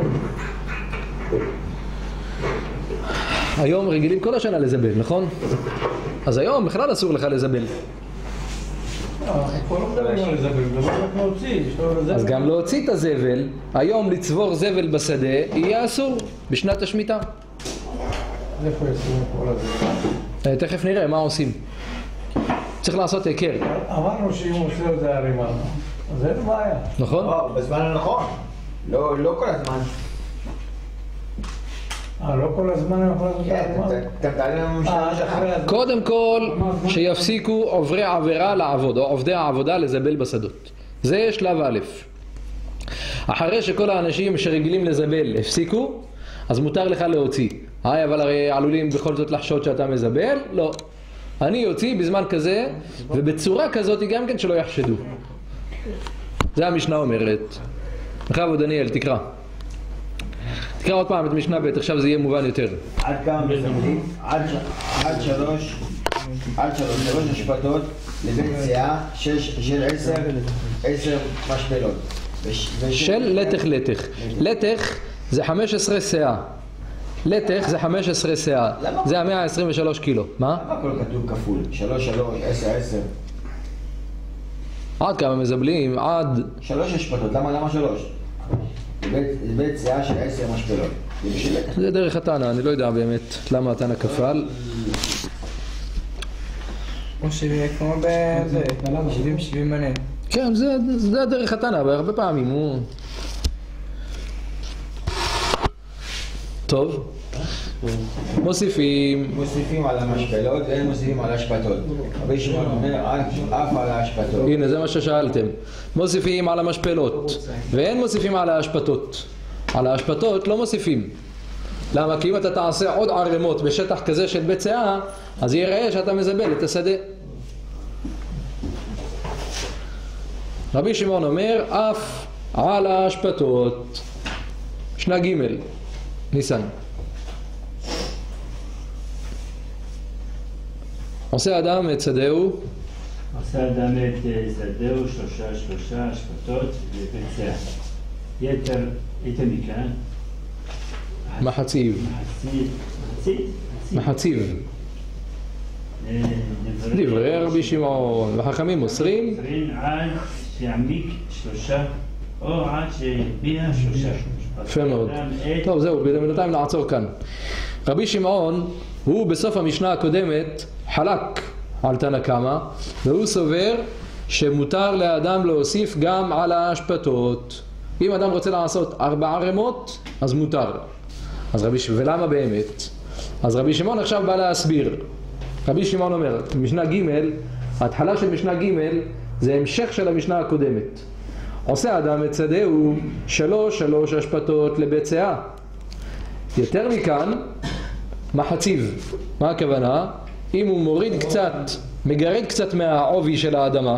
Speaker 1: היום רגילים כל השנה לזבל, נכון? אז היום בכלל אסור לך לזבל.
Speaker 4: אנחנו פה לא מדברים על זה, מדברים רק להוציא.
Speaker 1: אז גם להוציא את הזבל, היום לצבור זבל בשדה, יהיה אסור בשנת השמיטה.
Speaker 4: איפה יעשו כל הזה?
Speaker 1: אה, תכף נראה מה עושים. צריך לעשות היכר,
Speaker 4: אמרנו שאם הוא עושה את זה הרימה, אז אין בעיה.
Speaker 1: נכון?
Speaker 2: לא, בזמן הנכון. לא לא כל הזמן.
Speaker 4: אה, לא כל הזמן אני יכול לעשות את
Speaker 2: כן,
Speaker 4: הרימה?
Speaker 2: אתה תעלה לנו
Speaker 4: אה,
Speaker 2: משנה
Speaker 4: עד
Speaker 2: שלך.
Speaker 4: אחרי הזמן.
Speaker 1: קודם כל, שיפסיקו עוברי עבירה לעבוד, או עובדי העבודה לזבל בשדות. זה שלב א'. אחרי שכל האנשים שרגילים לזבל הפסיקו, אז מותר לך להוציא. היי, אבל הרי עלולים בכל זאת לחשוד שאתה מזבל? לא. אני אוציא בזמן כזה, ובצורה כזאת גם כן שלא יחשדו. זה המשנה אומרת. בכבוד דניאל, תקרא. תקרא עוד פעם את משנה ב', עכשיו זה יהיה מובן יותר.
Speaker 2: עד כמה מזמנים? עד עד שלוש, עד שלוש, שלוש משפטות לבית סיעה, שש של עשר, עשר משפלות. וש- וש-
Speaker 1: של לתך לתך. לתך זה חמש עשרה סאה. לתך זה חמש עשרה סאה. זה ה-מאה עשרים ושלוש קילו. מה?
Speaker 2: למה הכל כתוב כפול? שלוש, שלוש, עשר, עשר.
Speaker 1: עד כמה מזבלים? עד...
Speaker 2: שלוש משפטות, למה למה שלוש? לבית לבית סיעה של עשר משפלות. זה בשביל לתך.
Speaker 1: זה דרך התנא, אני לא יודע באמת למה התנא כפל.
Speaker 7: כמו שבעים, כמו בזה, שבעים שבעים מנה.
Speaker 1: כן, זה, זה דרך התנא, הרבה פעמים הוא... טוב. מוסיפים...
Speaker 2: מוסיפים על המשפלות ואין מוסיפים על השפטות. רבי שמעון אומר אף על ההשפטות.
Speaker 1: הנה, זה מה ששאלתם. מוסיפים על המשפלות, ואין מוסיפים על ההשפטות. על ההשפטות לא מוסיפים. למה? כי אם אתה תעשה עוד ערימות בשטח כזה של בית סאה, אז יראה שאתה מזבל את השדה. רבי שמעון אומר, אף על ההשפטות. שנה ג' ניסן. עושה אדם את שדהו,
Speaker 8: עושה אדם את שדהו שלושה שלושה השפטות וביצע. יתר, יתר מכאן.
Speaker 1: מחציב.
Speaker 8: מחצית, מחצית?
Speaker 1: מחציב.
Speaker 8: אה,
Speaker 1: דברי רבי שמעון, וחכמים מוסרים,
Speaker 8: עשרים עד שיעמיק שלושה, או עד שיביע שלושה.
Speaker 1: יפה מאוד.
Speaker 8: אדם את-
Speaker 1: טוב, זהו, בינתיים נעצור כאן. רבי שמעון הוא בסוף המשנה הקודמת חלק על תנא קמא, והוא סובר שמותר לאדם להוסיף גם על האשפתות. אם אדם רוצה לעשות ארבע ערימות אז מותר. אז רבי ש... ולמה באמת? אז רבי שמעון עכשיו בא להסביר. רבי שמעון אומר, משנה ג', ההתחלה של משנה ג' זה המשך של המשנה הקודמת. עושה אדם את שדהו שלוש שלוש אשפתות לביצה. יותר מכאן, מחציב. מה הכוונה? אם הוא מוריד קצת, מגרד קצת מהעובי של האדמה,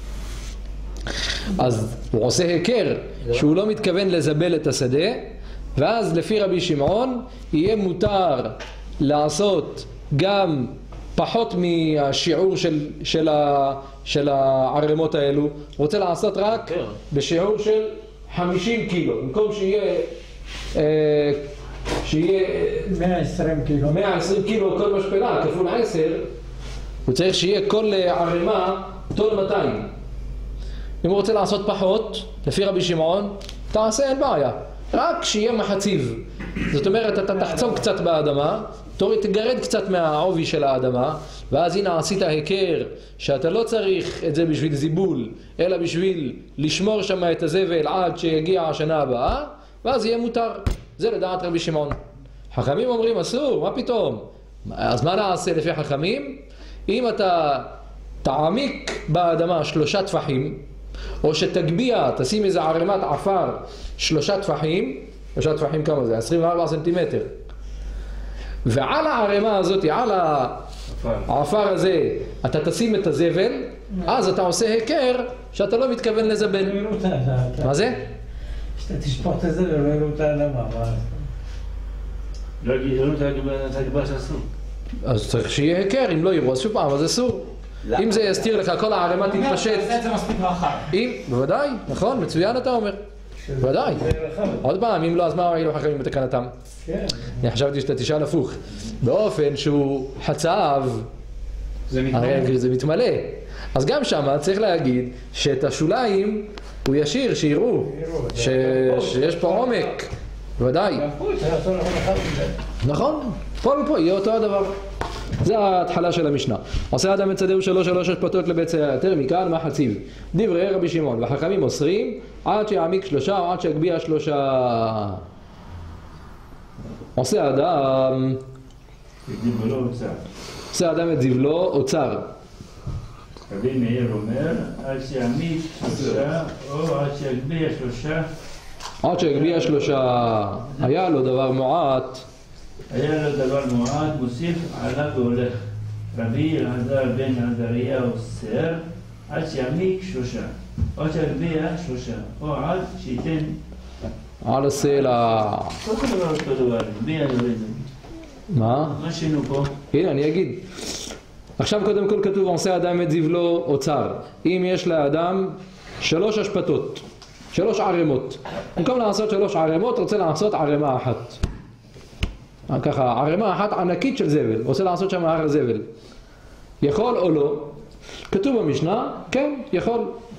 Speaker 1: אז הוא עושה היכר שהוא לא מתכוון לזבל את השדה, ואז לפי רבי שמעון יהיה מותר לעשות גם פחות מהשיעור של, של, ה, של הערימות האלו. הוא רוצה לעשות רק בשיעור של חמישים קילו, במקום שיהיה אה, שיהיה
Speaker 4: מאה ועשרים קילו.
Speaker 1: מאה ועשרים קילו כל משפלה כפול עשר, הוא צריך שיהיה כל ערימה טון מאתיים. אם הוא רוצה לעשות פחות, לפי רבי שמעון, תעשה, אין בעיה, רק שיהיה מחציב. זאת אומרת, אתה תחצוב קצת באדמה, תגרד קצת מהעובי של האדמה, ואז הנה עשית היכר שאתה לא צריך את זה בשביל זיבול, אלא בשביל לשמור שם את הזבל עד שיגיע השנה הבאה, ואז יהיה מותר. זה לדעת רבי שמעון. חכמים אומרים אסור, מה פתאום? אז מה נעשה לפי חכמים? אם אתה תעמיק באדמה שלושה טפחים, או שתגביע, תשים איזה ערימת עפר שלושה טפחים, שלושה טפחים כמה זה? עשרים וארבעה סנטימטר. ועל הערימה הזאת, על העפר הזה, אתה תשים את הזבל, אז אתה עושה היכר שאתה לא מתכוון לזבל. מה זה?
Speaker 4: שאתה תשפוט את זה ולא יראו את האדמה.
Speaker 8: לא יראו את הגבר שאסור.
Speaker 1: אז צריך שיהיה היכר, אם לא יראו, אז שוב פעם, אז אסור. אם זה יסתיר לך, כל הערימה תתפשט.
Speaker 6: זה מספיק רחב.
Speaker 1: אם, בוודאי, נכון, מצוין אתה אומר. בוודאי. עוד פעם, אם לא, אז מה היו חכמים בתקנתם?
Speaker 4: כן.
Speaker 1: אני חשבתי שאתה תשאל הפוך. באופן שהוא חצב, הרי זה מתמלא. אז גם שם צריך להגיד שאת השוליים הוא ישיר, שיראו שיש פה עומק. בוודאי. נכון, פה ופה יהיה אותו הדבר. זה ההתחלה של המשנה. עושה אדם את שדהו שלוש שלוש אשפתות לביצה, יותר מכאן מחציב. דברי רבי שמעון, והחכמים אוסרים עד שיעמיק שלושה או עד שיגביע שלושה. עושה אדם עושה אדם את זבלו אוצר.
Speaker 8: רבי מאיר אומר, עד שיעמיק שלושה או עד שיגביע שלושה.
Speaker 1: עד שיגביע שלושה. היה לו דבר מועט,
Speaker 8: היה לו דבר מועט, מוסיף עלה והולך. רבי אלעזר בן עזריה אוסר עד שיעמיק שלושה, או שיגביע שלושה, או עד שייתן
Speaker 1: על הסלע.
Speaker 8: כל דבר אותו דבר, מי ידבר את זה?
Speaker 1: מה?
Speaker 8: מה שינו פה?
Speaker 1: הנה אני אגיד. עכשיו קודם כל כתוב עושה אדם את זבלו אוצר. אם יש לאדם שלוש אשפתות, שלוש ערימות, במקום לעשות שלוש ערימות רוצה לעשות ערימה אחת, ככה ערימה אחת ענקית של זבל, רוצה לעשות שם הר זבל, יכול או לא? כתוב במשנה כן, יכול.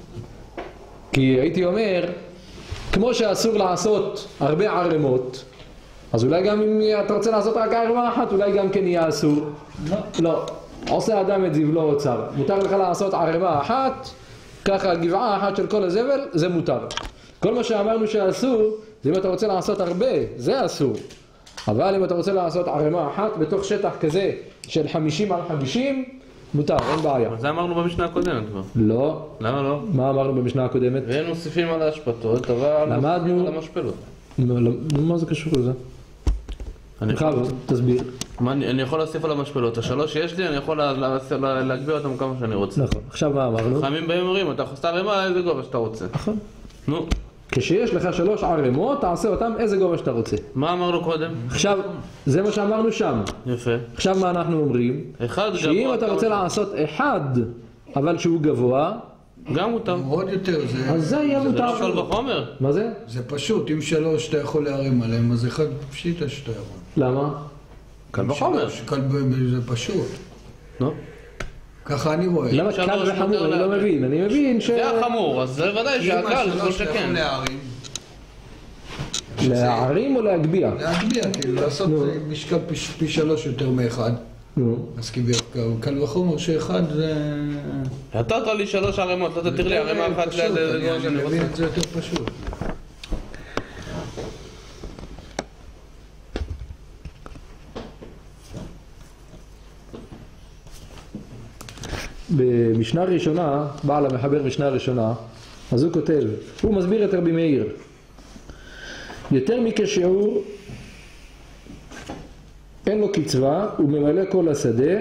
Speaker 1: כי הייתי אומר, כמו שאסור לעשות הרבה ערימות, אז אולי גם אם אתה רוצה לעשות רק ערימה אחת, אולי גם כן יהיה אסור. לא. לא. עושה אדם את זבלו אוצר. מותר לך לעשות ערימה אחת, ככה גבעה אחת של כל הזבל, זה מותר. כל מה שאמרנו שאסור, זה אם אתה רוצה לעשות הרבה, זה אסור. אבל אם אתה רוצה לעשות ערימה אחת בתוך שטח כזה של חמישים על חמישים, מותר, אין בעיה.
Speaker 5: זה אמרנו במשנה הקודמת כבר.
Speaker 1: לא.
Speaker 5: למה לא?
Speaker 1: מה אמרנו במשנה הקודמת?
Speaker 5: ואין מוסיפים על האשפתות, אבל
Speaker 1: למדנו...
Speaker 5: מוסיפים על המשפלות.
Speaker 1: מה זה קשור לזה? בכלל, תסביר.
Speaker 5: אני יכול להוסיף על המשפלות. השלוש שיש לי, אני יכול להגביר אותם כמה שאני רוצה.
Speaker 1: נכון. עכשיו מה אמרנו?
Speaker 5: חכמים באים אומרים, אתה יכול סתם רימה איזה גובה שאתה רוצה.
Speaker 1: נכון.
Speaker 5: נו.
Speaker 1: כשיש לך שלוש ערימות, תעשה אותם איזה גובה שאתה רוצה.
Speaker 5: מה אמרנו קודם?
Speaker 1: עכשיו, זה מה שאמרנו שם.
Speaker 5: יפה.
Speaker 1: עכשיו מה אנחנו אומרים?
Speaker 5: אחד גבוה.
Speaker 1: שאם אתה רוצה לעשות אחד, אבל שהוא גבוה,
Speaker 5: גם מותר.
Speaker 9: עוד יותר, זה...
Speaker 1: אז זה יהיה מותר.
Speaker 5: זה לא קל וחומר.
Speaker 1: מה זה?
Speaker 9: זה פשוט, אם שלוש אתה יכול להרים עליהם, אז אחד פשיטה שאתה יכול.
Speaker 1: למה?
Speaker 5: קל וחומר.
Speaker 9: קל זה פשוט.
Speaker 5: נו.
Speaker 9: ככה אני רואה.
Speaker 1: למה קל וחמור? אני לא מבין. אני מבין ש...
Speaker 5: זה החמור, אז זה ודאי שהקל, זה שכן.
Speaker 1: להערים או להגביה?
Speaker 9: להגביה, כאילו לעשות משקל פי- פי שלוש יותר מאחד.
Speaker 1: נו.
Speaker 9: אז כאילו, קל וחומר שאחד זה...
Speaker 5: נתת לי שלוש ערימות, לא תתיר לי ערימה אחת
Speaker 9: פשוט,
Speaker 5: ליד
Speaker 9: אני-
Speaker 5: מה שאני
Speaker 9: אני
Speaker 5: רוצה.
Speaker 9: מבין את זה יותר פשוט.
Speaker 1: במשנה ראשונה, בעל המחבר משנה ראשונה, אז הוא כותב, הוא מסביר את רבי מאיר. יותר מכשיעור, אין לו קצבה, הוא ממלא כל השדה.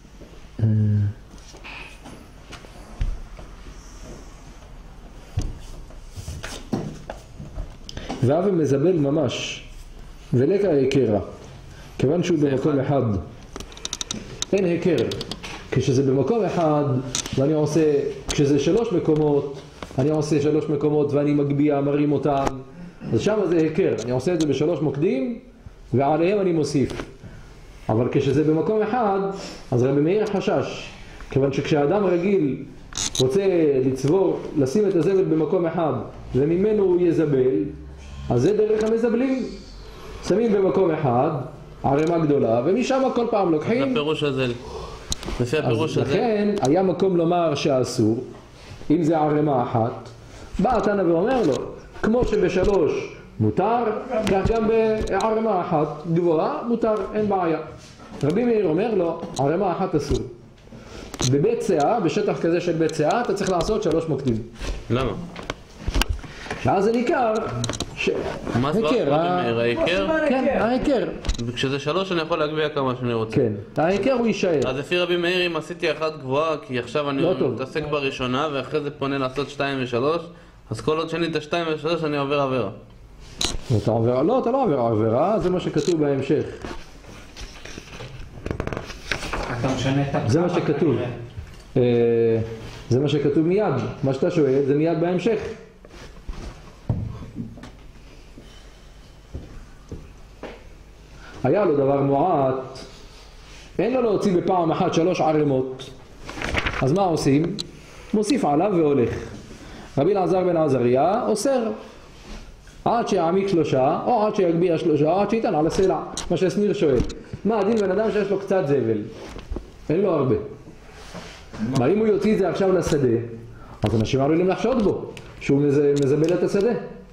Speaker 1: ואב מזבל ממש, ולקה הקרה, כיוון שהוא במקום אחד. אין הקר. כשזה במקום אחד, ואני עושה, כשזה שלוש מקומות, אני עושה שלוש מקומות ואני מגביה, מרים אותם, אז שם זה הקר. אני עושה את זה בשלוש מוקדים, ועליהם אני מוסיף. אבל כשזה במקום אחד, אז רבי מאיר חשש, כיוון שכשאדם רגיל רוצה לצבור, לשים את הזבל במקום אחד, וממנו הוא יזבל, אז זה דרך המזבלים. שמים במקום אחד, ערימה גדולה, ומשם כל פעם לוקחים.
Speaker 5: זה הפירוש הזה. לפי הפירוש
Speaker 1: אז
Speaker 5: הזה.
Speaker 1: לכן היה מקום לומר שאסור, אם זה ערימה אחת. בא התנא ואומר לו, כמו שבשלוש מותר, כך גם בערימה אחת גבוהה מותר, אין בעיה. רבי מאיר אומר לו, ערימה אחת אסור. בבית שאה, בשטח כזה של בית שאה, אתה צריך לעשות שלוש מוקדים.
Speaker 5: למה?
Speaker 1: שאז זה ניכר ש...
Speaker 5: מה זה
Speaker 1: ההיכר,
Speaker 5: רבי
Speaker 1: ה-
Speaker 5: מאיר? ההיכר?
Speaker 1: כן, ההיכר.
Speaker 5: וכשזה שלוש אני יכול להגביה כמה שאני רוצה.
Speaker 1: כן, ההיכר הוא יישאר.
Speaker 5: אז לפי רבי מאיר אם עשיתי אחת גבוהה, כי עכשיו אני
Speaker 1: לא טוב.
Speaker 5: מתעסק בראשונה ואחרי זה פונה לעשות שתיים ושלוש, אז כל עוד שאני את השתיים ושלוש אני עובר עבירה.
Speaker 1: אתה עובר, לא, אתה לא עובר עבירה, זה מה שכתוב בהמשך.
Speaker 6: אתה משנה את הקו.
Speaker 1: זה מה שכתוב. אה, זה מה שכתוב מיד. מה שאתה שואל זה מיד בהמשך. היה לו דבר מועט, אין לו להוציא בפעם אחת שלוש ערימות. אז מה עושים? מוסיף עליו והולך. רבי אלעזר בן עזריה אוסר. עד שיעמיק שלושה, או עד שיגביה שלושה, או עד שייתן על הסלע. מה שסניר שואל. מה הדין בן אדם שיש לו קצת זבל? אין לו הרבה. מה אם הוא יוציא את זה עכשיו לשדה, אז אנשים עלולים לחשוד בו, שהוא מזבל את השדה.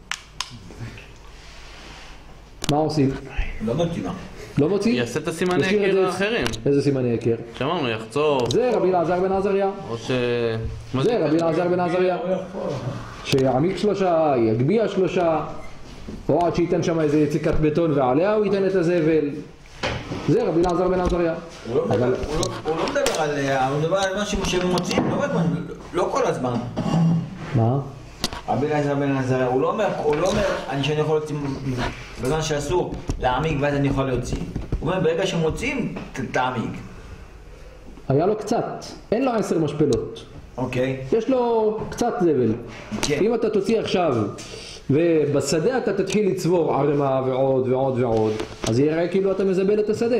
Speaker 1: מה עושים?
Speaker 2: לא מתאימה.
Speaker 1: לא מוציא?
Speaker 5: יעשה את הסימני
Speaker 1: ישאיר את
Speaker 5: הכר
Speaker 1: זה-
Speaker 5: האחרים.
Speaker 1: איזה סימני הכר?
Speaker 5: שאמרנו, יחצור,
Speaker 1: זה רבי אלעזר בן עזריה.
Speaker 5: או ש... מה
Speaker 1: זה רבי אלעזר בן עזריה. שיעמיק שלושה, יגביה שלושה, או עד שייתן שם איזה יציקת בטון ועליה הוא ייתן את הזבל. זה רבי אלעזר בן עזריה.
Speaker 2: הוא לא מדבר- הוא לא- הוא לא מדבר על... הוא מדבר על משהו שהם מוציאים, לא הזמן, לא כל הזמן.
Speaker 1: מה?
Speaker 2: רבי אלעזר בן עזריה, הוא לא אומר, הוא לא אומר, אני שאני יכול להוציא בזמן שאסור להעמיק ואז אני יכול להוציא. הוא אומר, ברגע שמוציאים, ת- תעמיק.
Speaker 1: היה לו קצת, אין לו עשר משפלות.
Speaker 2: אוקיי?
Speaker 1: יש לו קצת זבל.
Speaker 2: כן.
Speaker 1: אם אתה תוציא עכשיו ובשדה אתה תתחיל לצבור ערימה ועוד ועוד ועוד, אז יראה כאילו אתה מזבל את השדה.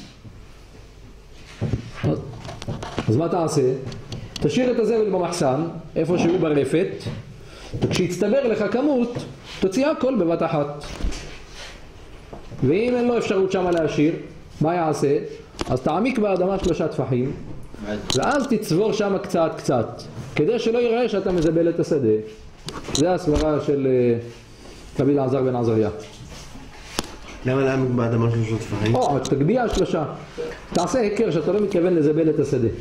Speaker 1: אז, אז מה תעשה? תשאיר את הזבל במחסן, איפה שהוא ברפת, וכשיצטבר לך כמות, תוציא הכל בבת אחת. ואם אין לו אפשרות שמה להשאיר, מה יעשה? אז תעמיק באדמה שלושה טפחים, ואז תצבור שם קצת קצת, כדי שלא יראה שאתה מזבל את השדה. זה הסברה של אה, רבי אלעזר בן עזריה.
Speaker 3: למה להעמיק באדמה שלושה טפחים?
Speaker 1: או, אז תגביה שלושה. תעשה הכר שאתה לא מתכוון לזבל את השדה.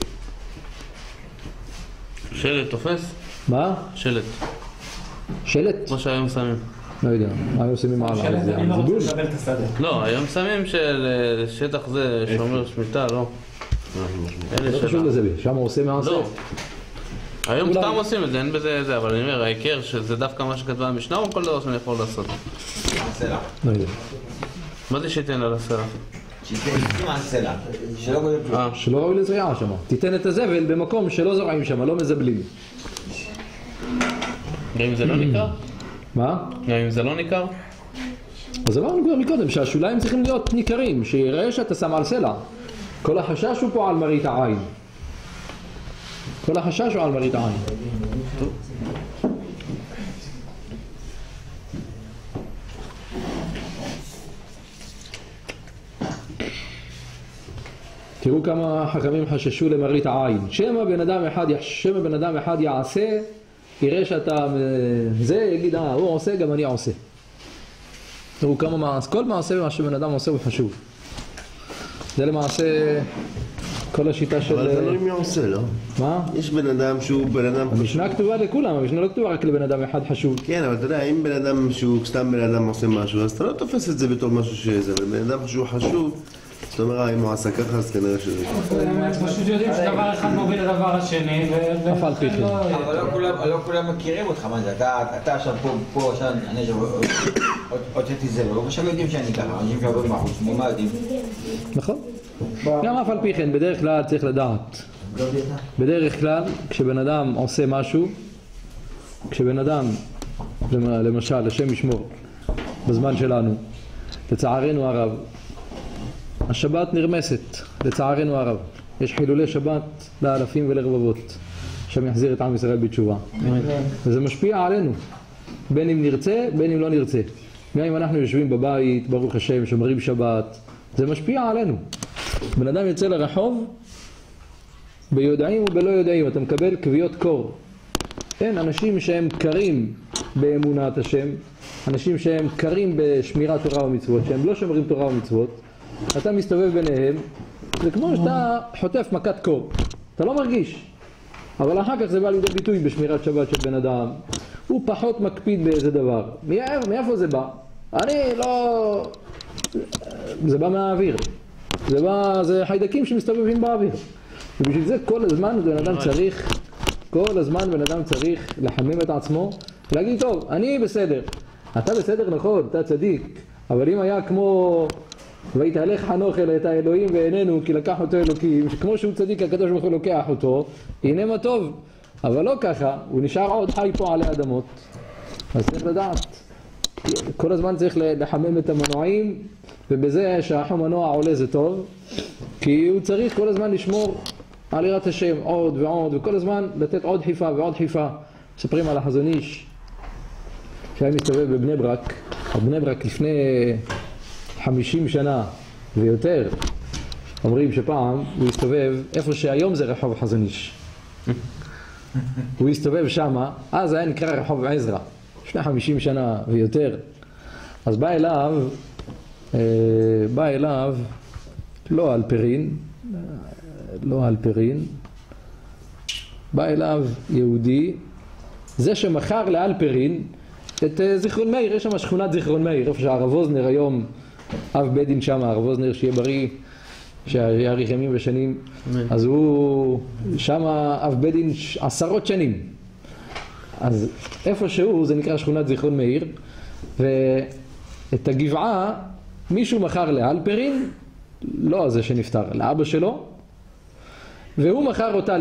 Speaker 5: שלט תופס?
Speaker 1: מה?
Speaker 5: שלט.
Speaker 1: שלט?
Speaker 5: כמו שהיום שמים.
Speaker 1: לא יודע, מה היו שמים על
Speaker 4: שלט,
Speaker 1: זה?
Speaker 4: אני לא
Speaker 1: על
Speaker 4: רוצה
Speaker 1: זיבול?
Speaker 4: לזבל את השדה.
Speaker 5: לא, היום שמים של אה, שטח זה שומר שמיטה, לא. אלה
Speaker 1: לא
Speaker 5: שלא.
Speaker 1: קשור לזה, שם הוא עושה מעשה.
Speaker 5: לא. היום
Speaker 1: אולי-
Speaker 5: סתם עושים את זה, אין בזה זה, אבל אני אומר, ההיכר שזה דווקא מה שכתבה המשנה או כל דבר שאני יכול לעשות.
Speaker 2: סלע.
Speaker 1: לא יודע.
Speaker 5: מה זה שייתן על הסלע?
Speaker 2: שייתן על סלע. שלא גודל כלום.
Speaker 5: אה,
Speaker 1: שלא ראוי לזריעה שם. תיתן את הזבל במקום שלא זורעים שם, לא מזבלים.
Speaker 5: גם אם זה לא ניכר?
Speaker 1: מה?
Speaker 5: גם אם זה לא ניכר?
Speaker 1: אז אמרנו כבר מקודם שהשוליים צריכים להיות ניכרים, שיראה שאתה שם על סלע. כל החשש הוא פה על מראית העין. כל החשש הוא על מראית העין. תראו כמה חכמים חששו למראית העין. שמא בן אדם אחד, שמא בן אדם אחד יעשה, יראה שאתה זה, יגיד, אה, הוא עושה, גם אני עושה. תראו כמה מעשה, כל מעשה מה שבן אדם עושה הוא חשוב. זה למעשה כל השיטה של...
Speaker 3: אבל תלוי מי עושה, לא?
Speaker 1: מה?
Speaker 3: יש בן אדם שהוא בן אדם חשוב.
Speaker 1: המשנה כתובה לכולם, המשנה לא כתובה רק לבן אדם אחד חשוב.
Speaker 3: כן, אבל אתה יודע, אם בן אדם שהוא סתם בן אדם עושה משהו, אז אתה לא תופס את זה בתור משהו שזה, אבל בן אדם שהוא חשוב, זאת אומרת, אם הוא עשה ככה, אז כנראה שזה...
Speaker 6: פשוט יודעים שדבר אחד מוביל לדבר השני, ו...
Speaker 1: אף על פי כן.
Speaker 2: אבל לא כולם מכירים אותך, מה זה? אתה עכשיו פה, עכשיו אני עכשיו הוצאתי זה, ולא עכשיו יודעים שאני ככה, אנשים שעבוד מחוץ, מה יודעים?
Speaker 1: נכון. גם אף על פי כן, בדרך כלל צריך לדעת. בדרך כלל, כשבן אדם עושה משהו, כשבן אדם, למשל, לשם ישמור, בזמן שלנו, לצערנו הרב, השבת נרמסת, לצערנו הרב. יש חילולי שבת לאלפים ולרבבות, שם יחזיר את עם ישראל בתשובה. וזה משפיע עלינו, בין אם נרצה, בין אם לא נרצה. גם אם אנחנו יושבים בבית, ברוך השם, שומרים שבת, זה משפיע עלינו. בן אדם יוצא לרחוב, ביודעים ובלא יודעים, אתה מקבל קביעות קור. אין, אנשים שהם קרים באמונת השם, אנשים שהם קרים בשמירת תורה ומצוות, שהם לא שומרים תורה ומצוות, אתה מסתובב ביניהם, זה כמו שאתה חוטף מכת קור. אתה לא מרגיש. אבל אחר כך זה בא לידי ביטוי בשמירת שבת של בן אדם. הוא פחות מקפיד באיזה דבר. מאיפה זה בא? אני לא... זה בא מהאוויר. זה בא... זה חיידקים שמסתובבים באוויר. ובשביל זה כל הזמן בן אדם צריך, כל הזמן בן אדם צריך לחמם את עצמו, ולהגיד, טוב, אני בסדר. אתה בסדר, נכון, אתה צדיק. אבל אם היה כמו... ויתהלך חנוך אל את האלוהים ואיננו כי לקח אותו אלוקים, שכמו שהוא צדיק הקדוש ברוך הוא לוקח אותו, הנה מה טוב. אבל לא ככה, הוא נשאר עוד חי פה עלי אדמות. אז צריך לדעת, כל הזמן צריך לחמם את המנועים, ובזה שהחום מנוע עולה זה טוב, כי הוא צריך כל הזמן לשמור על יראת השם עוד ועוד, וכל הזמן לתת עוד חיפה ועוד חיפה. מספרים על החזון איש שהיה מסתובב בבני ברק, בבני ברק לפני חמישים שנה ויותר, אומרים שפעם הוא הסתובב איפה שהיום זה רחוב חזון איש. הוא הסתובב שמה, אז היה נקרא רחוב עזרא, לפני חמישים שנה ויותר. אז בא אליו, בא אליו, לא אלפרין, לא אלפרין, בא אליו יהודי, זה שמכר לאלפרין את זיכרון מאיר, יש שם שכונת זיכרון מאיר, איפה שהרב אוזנר היום, אב בית דין שם, הרב אוזנר שיהיה בריא, שיאריך ימים ושנים, אז הוא שם אב בית דין עשרות שנים. אז איפה שהוא, זה נקרא שכונת זיכרון מאיר, ואת הגבעה מישהו מכר לאלפרין, לא זה שנפטר, לאבא שלו, והוא מכר אותה ל...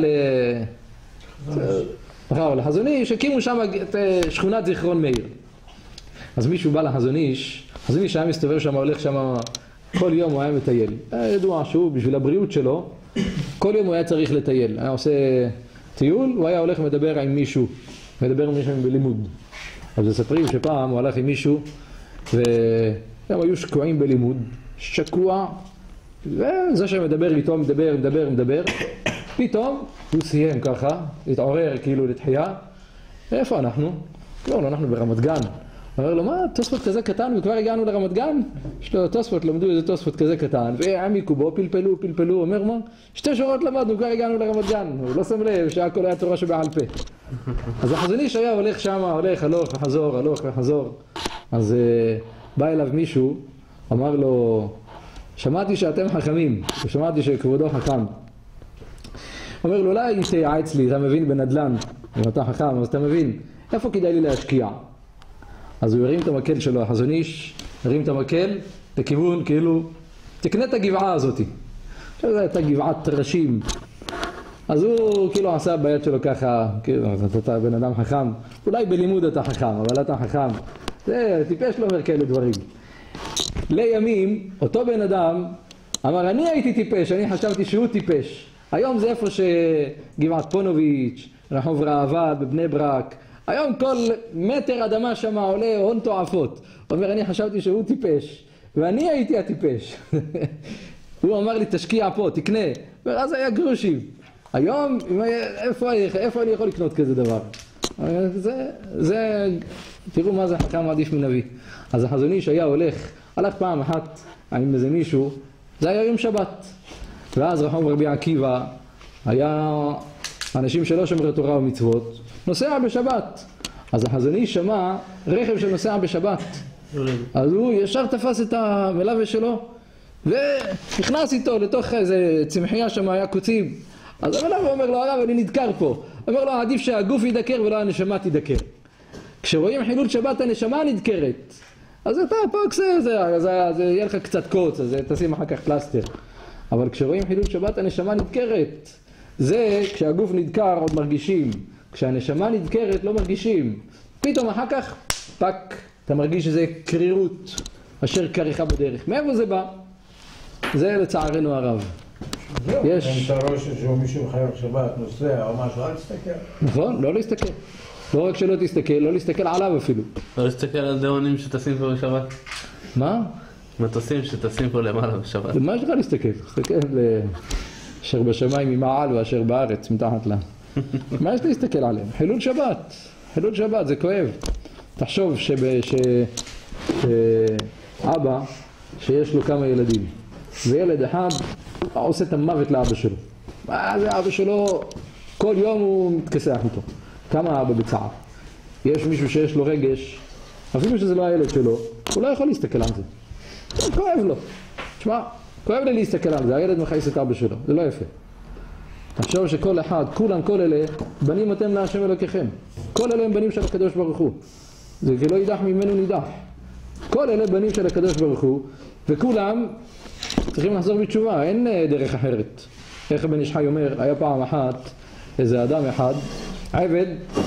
Speaker 1: מכר לחזון איש, הקימו שם את שכונת זיכרון מאיר. אז מישהו בא לחזון איש, חזון איש היה מסתובב שם, הולך שם, כל יום הוא היה מטייל. היה ידוע שהוא, בשביל הבריאות שלו, כל יום הוא היה צריך לטייל. היה עושה טיול, הוא היה הולך ומדבר עם מישהו, מדבר עם מישהו בלימוד. אז מספרים שפעם הוא הלך עם מישהו, והם היו שקועים בלימוד, שקוע, וזה שמדבר איתו, מדבר, מדבר, מדבר, פתאום הוא סיים ככה, התעורר כאילו לתחייה. איפה אנחנו? לא, אנחנו ברמת גן. הוא אומר לו, מה, תוספות כזה קטן וכבר הגענו לרמת גן? יש לו תוספות, למדו איזה תוספות כזה קטן, ועמיקו בו, פלפלו, פלפלו, הוא אומר, מה? שתי שורות למדנו, כבר הגענו לרמת גן. הוא לא שם לב שהכל היה תורה שבעל פה. אז החזון איש היה הולך שם, הולך, הלוך וחזור, הלוך וחזור. אז uh, בא אליו מישהו, אמר לו, שמעתי שאתם חכמים, ושמעתי שכבודו חכם. אומר לו, אולי תייעץ לי, אתה מבין בנדל"ן, אם אתה חכם, אז אתה מבין, איפה כדאי לי להשקיע? אז הוא הרים את המקל שלו, החזון איש, הרים את המקל, לכיוון, כאילו, תקנה את הגבעה הזאת. עכשיו זו הייתה גבעת טרשים. אז הוא כאילו עשה ביד שלו ככה, כאילו, אתה בן אדם חכם, אולי בלימוד אתה חכם, אבל אתה חכם. זה טיפש לא אומר כאלה דברים. לימים, אותו בן אדם אמר, אני הייתי טיפש, אני חשבתי שהוא טיפש. היום זה איפה שגבעת פונוביץ', רחוב ראב"ד בבני ברק, היום כל מטר אדמה שם עולה הון תועפות. הוא אומר, אני חשבתי שהוא טיפש, ואני הייתי הטיפש. הוא אמר לי תשקיע פה, תקנה, ואז היה גרושים. היום, איפה, איפה אני יכול לקנות כזה דבר? זה, זה, תראו מה זה חכם עדיף מנביא. אז החזון איש היה הולך, הלך פעם אחת עם איזה מישהו, זה היה יום שבת. ואז רחום רבי עקיבא היה אנשים שלא שומרי תורה ומצוות, נוסע בשבת. אז החזון איש שמע רכב שנוסע בשבת. אז הוא ישר תפס את המלווה שלו ונכנס איתו לתוך איזה צמחייה שם, היה קוצים. אז המלווה אומר לו, הרב, אני נדקר פה. אומר לו, עדיף שהגוף ידקר ולא הנשמה תדקר. כשרואים חילול שבת הנשמה נדקרת, אז אתה פה כזה, זה, אז זה יהיה לך קצת קוץ, אז תשים אחר כך פלסטר. אבל כשרואים חילול שבת הנשמה נדקרת, זה כשהגוף נדקר עוד מרגישים, כשהנשמה נדקרת לא מרגישים. פתאום אחר כך, פק, אתה מרגיש שזה קרירות אשר קריחה בדרך. מאיפה זה בא? זה לצערנו הרב.
Speaker 4: יש... אם אתה רואה שהוא מישהו מחייב שבת, נוסע או משהו, אל תסתכל.
Speaker 1: נכון, לא להסתכל. לא רק שלא תסתכל, לא להסתכל עליו אפילו.
Speaker 5: לא להסתכל על דאונים שטסים פה בשבת.
Speaker 1: מה?
Speaker 5: מטוסים שטסים פה למעלה בשבת.
Speaker 1: מה יש לך להסתכל? תסתכל אשר בשמיים ממעל ואשר בארץ מתחת לה. מה יש להסתכל עליהם? חילול שבת. חילול שבת זה כואב. תחשוב שאבא שיש לו כמה ילדים וילד אחד עושה את המוות לאבא שלו. מה זה אבא שלו? כל יום הוא מתכסח איתו. כמה אבא בצער. יש מישהו שיש לו רגש, אפילו שזה לא הילד שלו, הוא לא יכול להסתכל על זה. זה כואב לו. תשמע, כואב לי להסתכל על זה, הילד מחייס את אבא שלו, זה לא יפה. תחשוב שכל אחד, כולם, כל אלה, בנים אתם להשם אלוקיכם. כל אלה הם בנים של הקדוש ברוך הוא. זה כי לא יידח ממנו נידח. כל אלה בנים של הקדוש ברוך הוא, וכולם צריכים לחזור בתשובה, אין דרך אחרת. איך בן איש חי אומר, היה פעם אחת, איזה אדם אחד, עבד,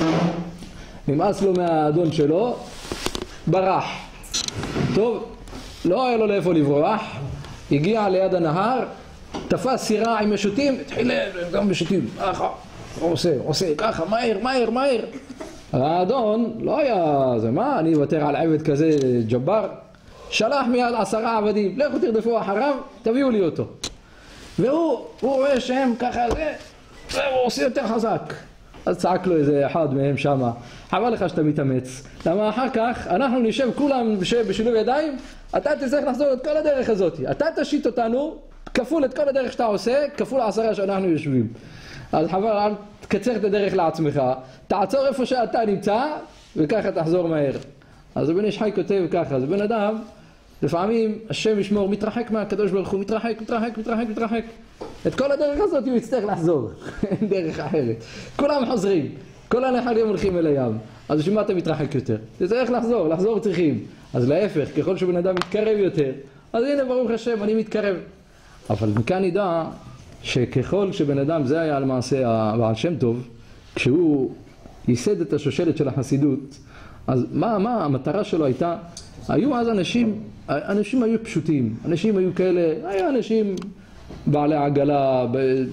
Speaker 1: נמאס לו מהאדון שלו, ברח. טוב, לא היה לו לאיפה לברוח, הגיע ליד הנהר, תפס סירה עם משוטים, התחיל גם משוטים, ככה, עושה, עושה, ככה, מהר, מהר, מהר. האדון לא היה, זה מה, אני אוותר על עבד כזה ג'בר, שלח מיד עשרה עבדים, לכו תרדפו אחריו, תביאו לי אותו. והוא, הוא רואה שהם ככה, זה, והוא עושה יותר חזק. אז צעק לו איזה אחד מהם שמה, חבל לך שאתה מתאמץ, למה אחר כך אנחנו נשב כולם בשילוב ידיים, אתה תצטרך לחזור את כל הדרך הזאת, אתה תשיט אותנו, כפול את כל הדרך שאתה עושה, כפול העשרה שאנחנו יושבים. אז חבל, אל תקצר את הדרך לעצמך, תעצור איפה שאתה נמצא, וככה תחזור מהר. אז בן איש חי כותב ככה, אז בן אדם, לפעמים השם ישמור, מתרחק מהקדוש ברוך הוא, מתרחק, מתרחק, מתרחק, מתרחק. את כל הדרך הזאת הוא יצטרך לחזור, אין דרך אחרת. כולם חוזרים, כל הנחלים הולכים אל הים. אז בשביל מה אתה מתרחק יותר? זה צריך לחזור, לחזור צריכים. אז להפך, ככל שבן אדם מתקרב יותר, אז הנה ברוך השם, אני מתקרב. אבל מכאן נדע שככל שבן אדם, זה היה למעשה הבעל שם טוב, כשהוא ייסד את השושלת של החסידות, אז מה, מה המטרה שלו הייתה? היו אז אנשים, אנשים היו פשוטים, אנשים היו כאלה, היו אנשים בעלי עגלה,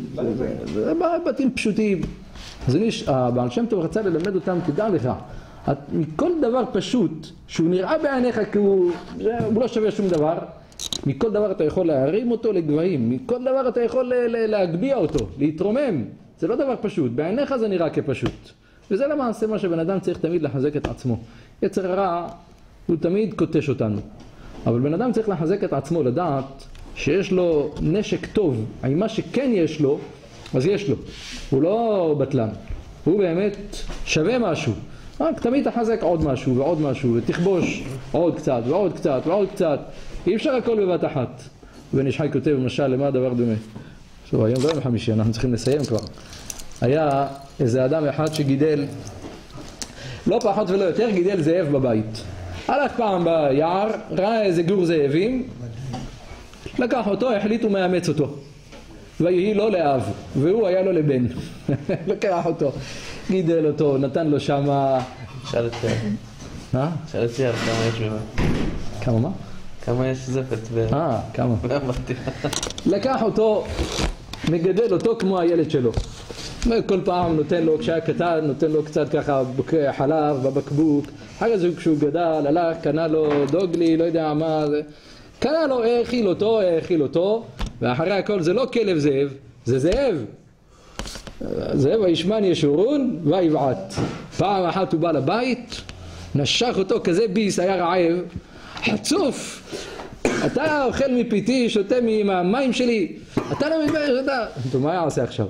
Speaker 1: בתים פשוטים. אז הבעל שם טוב רצה ללמד אותם, תדע לך, מכל דבר פשוט, שהוא נראה בעיניך כי הוא, הוא לא שווה שום דבר, מכל דבר אתה יכול להרים אותו לגבהים, מכל דבר אתה יכול להגביה אותו, להתרומם. זה לא דבר פשוט, בעיניך זה נראה כפשוט. וזה למעשה מה שבן אדם צריך תמיד לחזק את עצמו. יצר הרע הוא תמיד קוטש אותנו. אבל בן אדם צריך לחזק את עצמו, לדעת שיש לו נשק טוב, עם מה שכן יש לו, אז יש לו. הוא לא בטלן, הוא באמת שווה משהו. רק תמיד תחזק עוד משהו ועוד משהו, ותכבוש עוד קצת ועוד קצת ועוד קצת. אי אפשר הכל בבת אחת. בן איש חי כותב למשל, למה הדבר דומה? טוב, היום לא יום חמישי, אנחנו צריכים לסיים כבר. היה איזה אדם אחד שגידל, לא פחות ולא יותר, גידל זאב בבית. הלך פעם ביער, ראה איזה גור זאבים, לקח אותו, החליט ומאמץ אותו. ויהי לו לאב, והוא היה לו לבן. לקח אותו, גידל אותו, נתן לו שמה...
Speaker 5: שאל את צייר.
Speaker 1: מה?
Speaker 5: שאל את צייר, כמה יש במה?
Speaker 1: כמה מה?
Speaker 5: כמה יש זפת ב...
Speaker 1: אה, כמה?
Speaker 5: אמרתי.
Speaker 1: לקח אותו, מגדל אותו כמו הילד שלו. כל פעם נותן לו, כשהיה קטן, נותן לו קצת ככה חלב בבקבוק. אחרי זה כשהוא גדל, הלך, קנה לו דוגלי, לא יודע מה, קרא לו, האכיל אותו, האכיל אותו, ואחרי הכל זה לא כלב זאב, זה זאב. זאב הישמן ישורון ויבעט. פעם אחת הוא בא לבית, נשך אותו כזה ביס, היה רעב, חצוף, אתה אוכל מפיתי, שותה מהמים שלי, אתה לא מתבייש, אתה... טוב, מה יעשה עכשיו?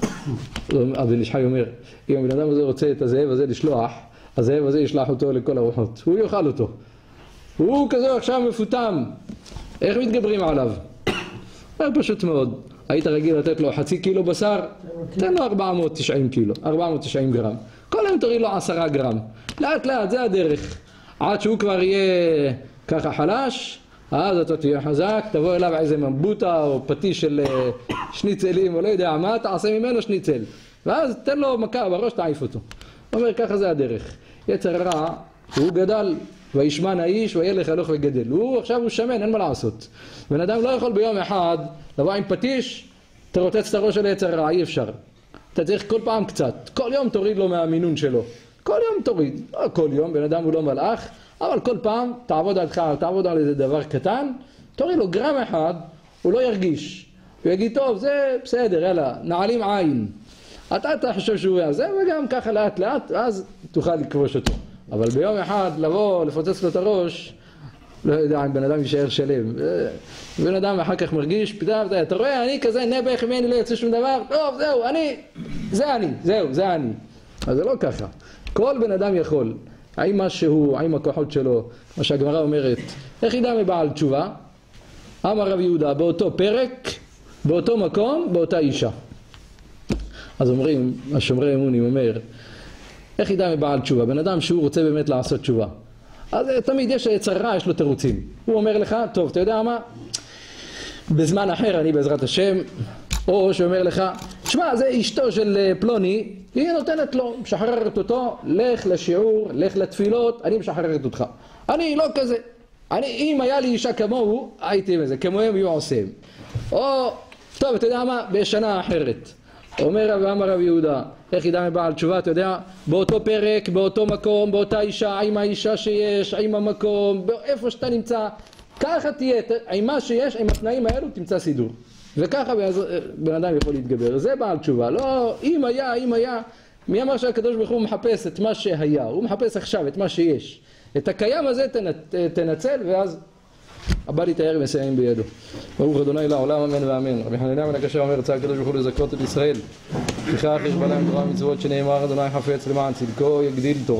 Speaker 1: הבן איש חי אומר, אם הבן אדם הזה רוצה את הזאב הזה לשלוח, הזאב הזה ישלח אותו לכל הרוחות, הוא יאכל אותו. הוא כזה עכשיו מפותם, איך מתגברים עליו? פשוט מאוד, היית רגיל לתת לו חצי קילו בשר, תן לו ארבע מאות ותשעים קילו, ארבע מאות ותשעים גרם, כל היום תוריד לו עשרה גרם, לאט לאט, זה הדרך, עד שהוא כבר יהיה ככה חלש, אז אתה תהיה חזק, תבוא אליו איזה ממבוטה או פטיש של שניצלים או לא יודע מה, תעשה ממנו שניצל, ואז תן לו מכה בראש, תעיף אותו. הוא אומר, ככה זה הדרך. יצר רע, הוא גדל, וישמן האיש, וילך הלוך וגדל. הוא עכשיו הוא שמן, אין מה לעשות. בן אדם לא יכול ביום אחד לבוא עם פטיש, תרוצץ את הראש של יצר רע, אי אפשר. אתה צריך כל פעם קצת, כל יום תוריד לו מהמינון שלו. כל יום תוריד, לא כל יום, בן אדם הוא לא מלאך, אבל כל פעם תעבוד עליך, תעבוד על איזה דבר קטן, תוריד לו גרם אחד, הוא לא ירגיש. הוא יגיד, טוב, זה בסדר, יאללה, נעלים עין. אתה אתה חושב שהוא זה, וגם ככה לאט לאט, אז תוכל לכבוש אותו. אבל ביום אחד לבוא, לפוצץ לו את הראש, לא יודע אם בן אדם יישאר שלם. בן אדם אחר כך מרגיש, פתאום, אתה רואה, אני כזה נבח, ממני לא יוצא שום דבר, טוב, זהו, אני, זה אני, זהו, זה אני. אז זה לא ככה. כל בן אדם יכול, האם משהו, האם הכוחות שלו, מה שהגמרא אומרת, איך ידע מבעל תשובה? אמר רב יהודה, באותו פרק, באותו מקום, באותה אישה. אז אומרים, השומרי אמונים אומר, איך ידע מבעל תשובה? בן אדם שהוא רוצה באמת לעשות תשובה. אז תמיד יש יצר רע, יש לו תירוצים. הוא אומר לך, טוב, אתה יודע מה? בזמן אחר אני בעזרת השם, או שאומר לך, שמע, זה אשתו של פלוני, היא נותנת לו, משחררת אותו, לך לשיעור, לך לתפילות, אני משחררת אותך. אני לא כזה. אני, אם היה לי אישה כמוהו, הייתי עם זה, כמוהם יהיו עושים. או, טוב, אתה יודע מה? בשנה אחרת. אומר רב אמר רב יהודה, איך ידע מבעל תשובה, אתה יודע, באותו פרק, באותו מקום, באותה אישה, עם האישה שיש, עם המקום, איפה שאתה נמצא, ככה תהיה, עם מה שיש, עם התנאים האלו תמצא סידור. וככה בן אדם יכול להתגבר, זה בעל תשובה, לא, אם היה, אם היה, מי אמר שהקדוש ברוך הוא מחפש את מה שהיה, הוא מחפש עכשיו את מה שיש, את הקיים הזה תנצל, ואז הבא להתאר מסיים בידו. ברוך אדוני לעולם, אמן ואמן. רבי חנינא בן עקשיא אומר, רצה הקדוש ברוך הוא לזכות את ישראל, לפיכך יש בלם תורה ומצוות שנאמר, אדוני חפץ למען צדקו יגדיל תורה.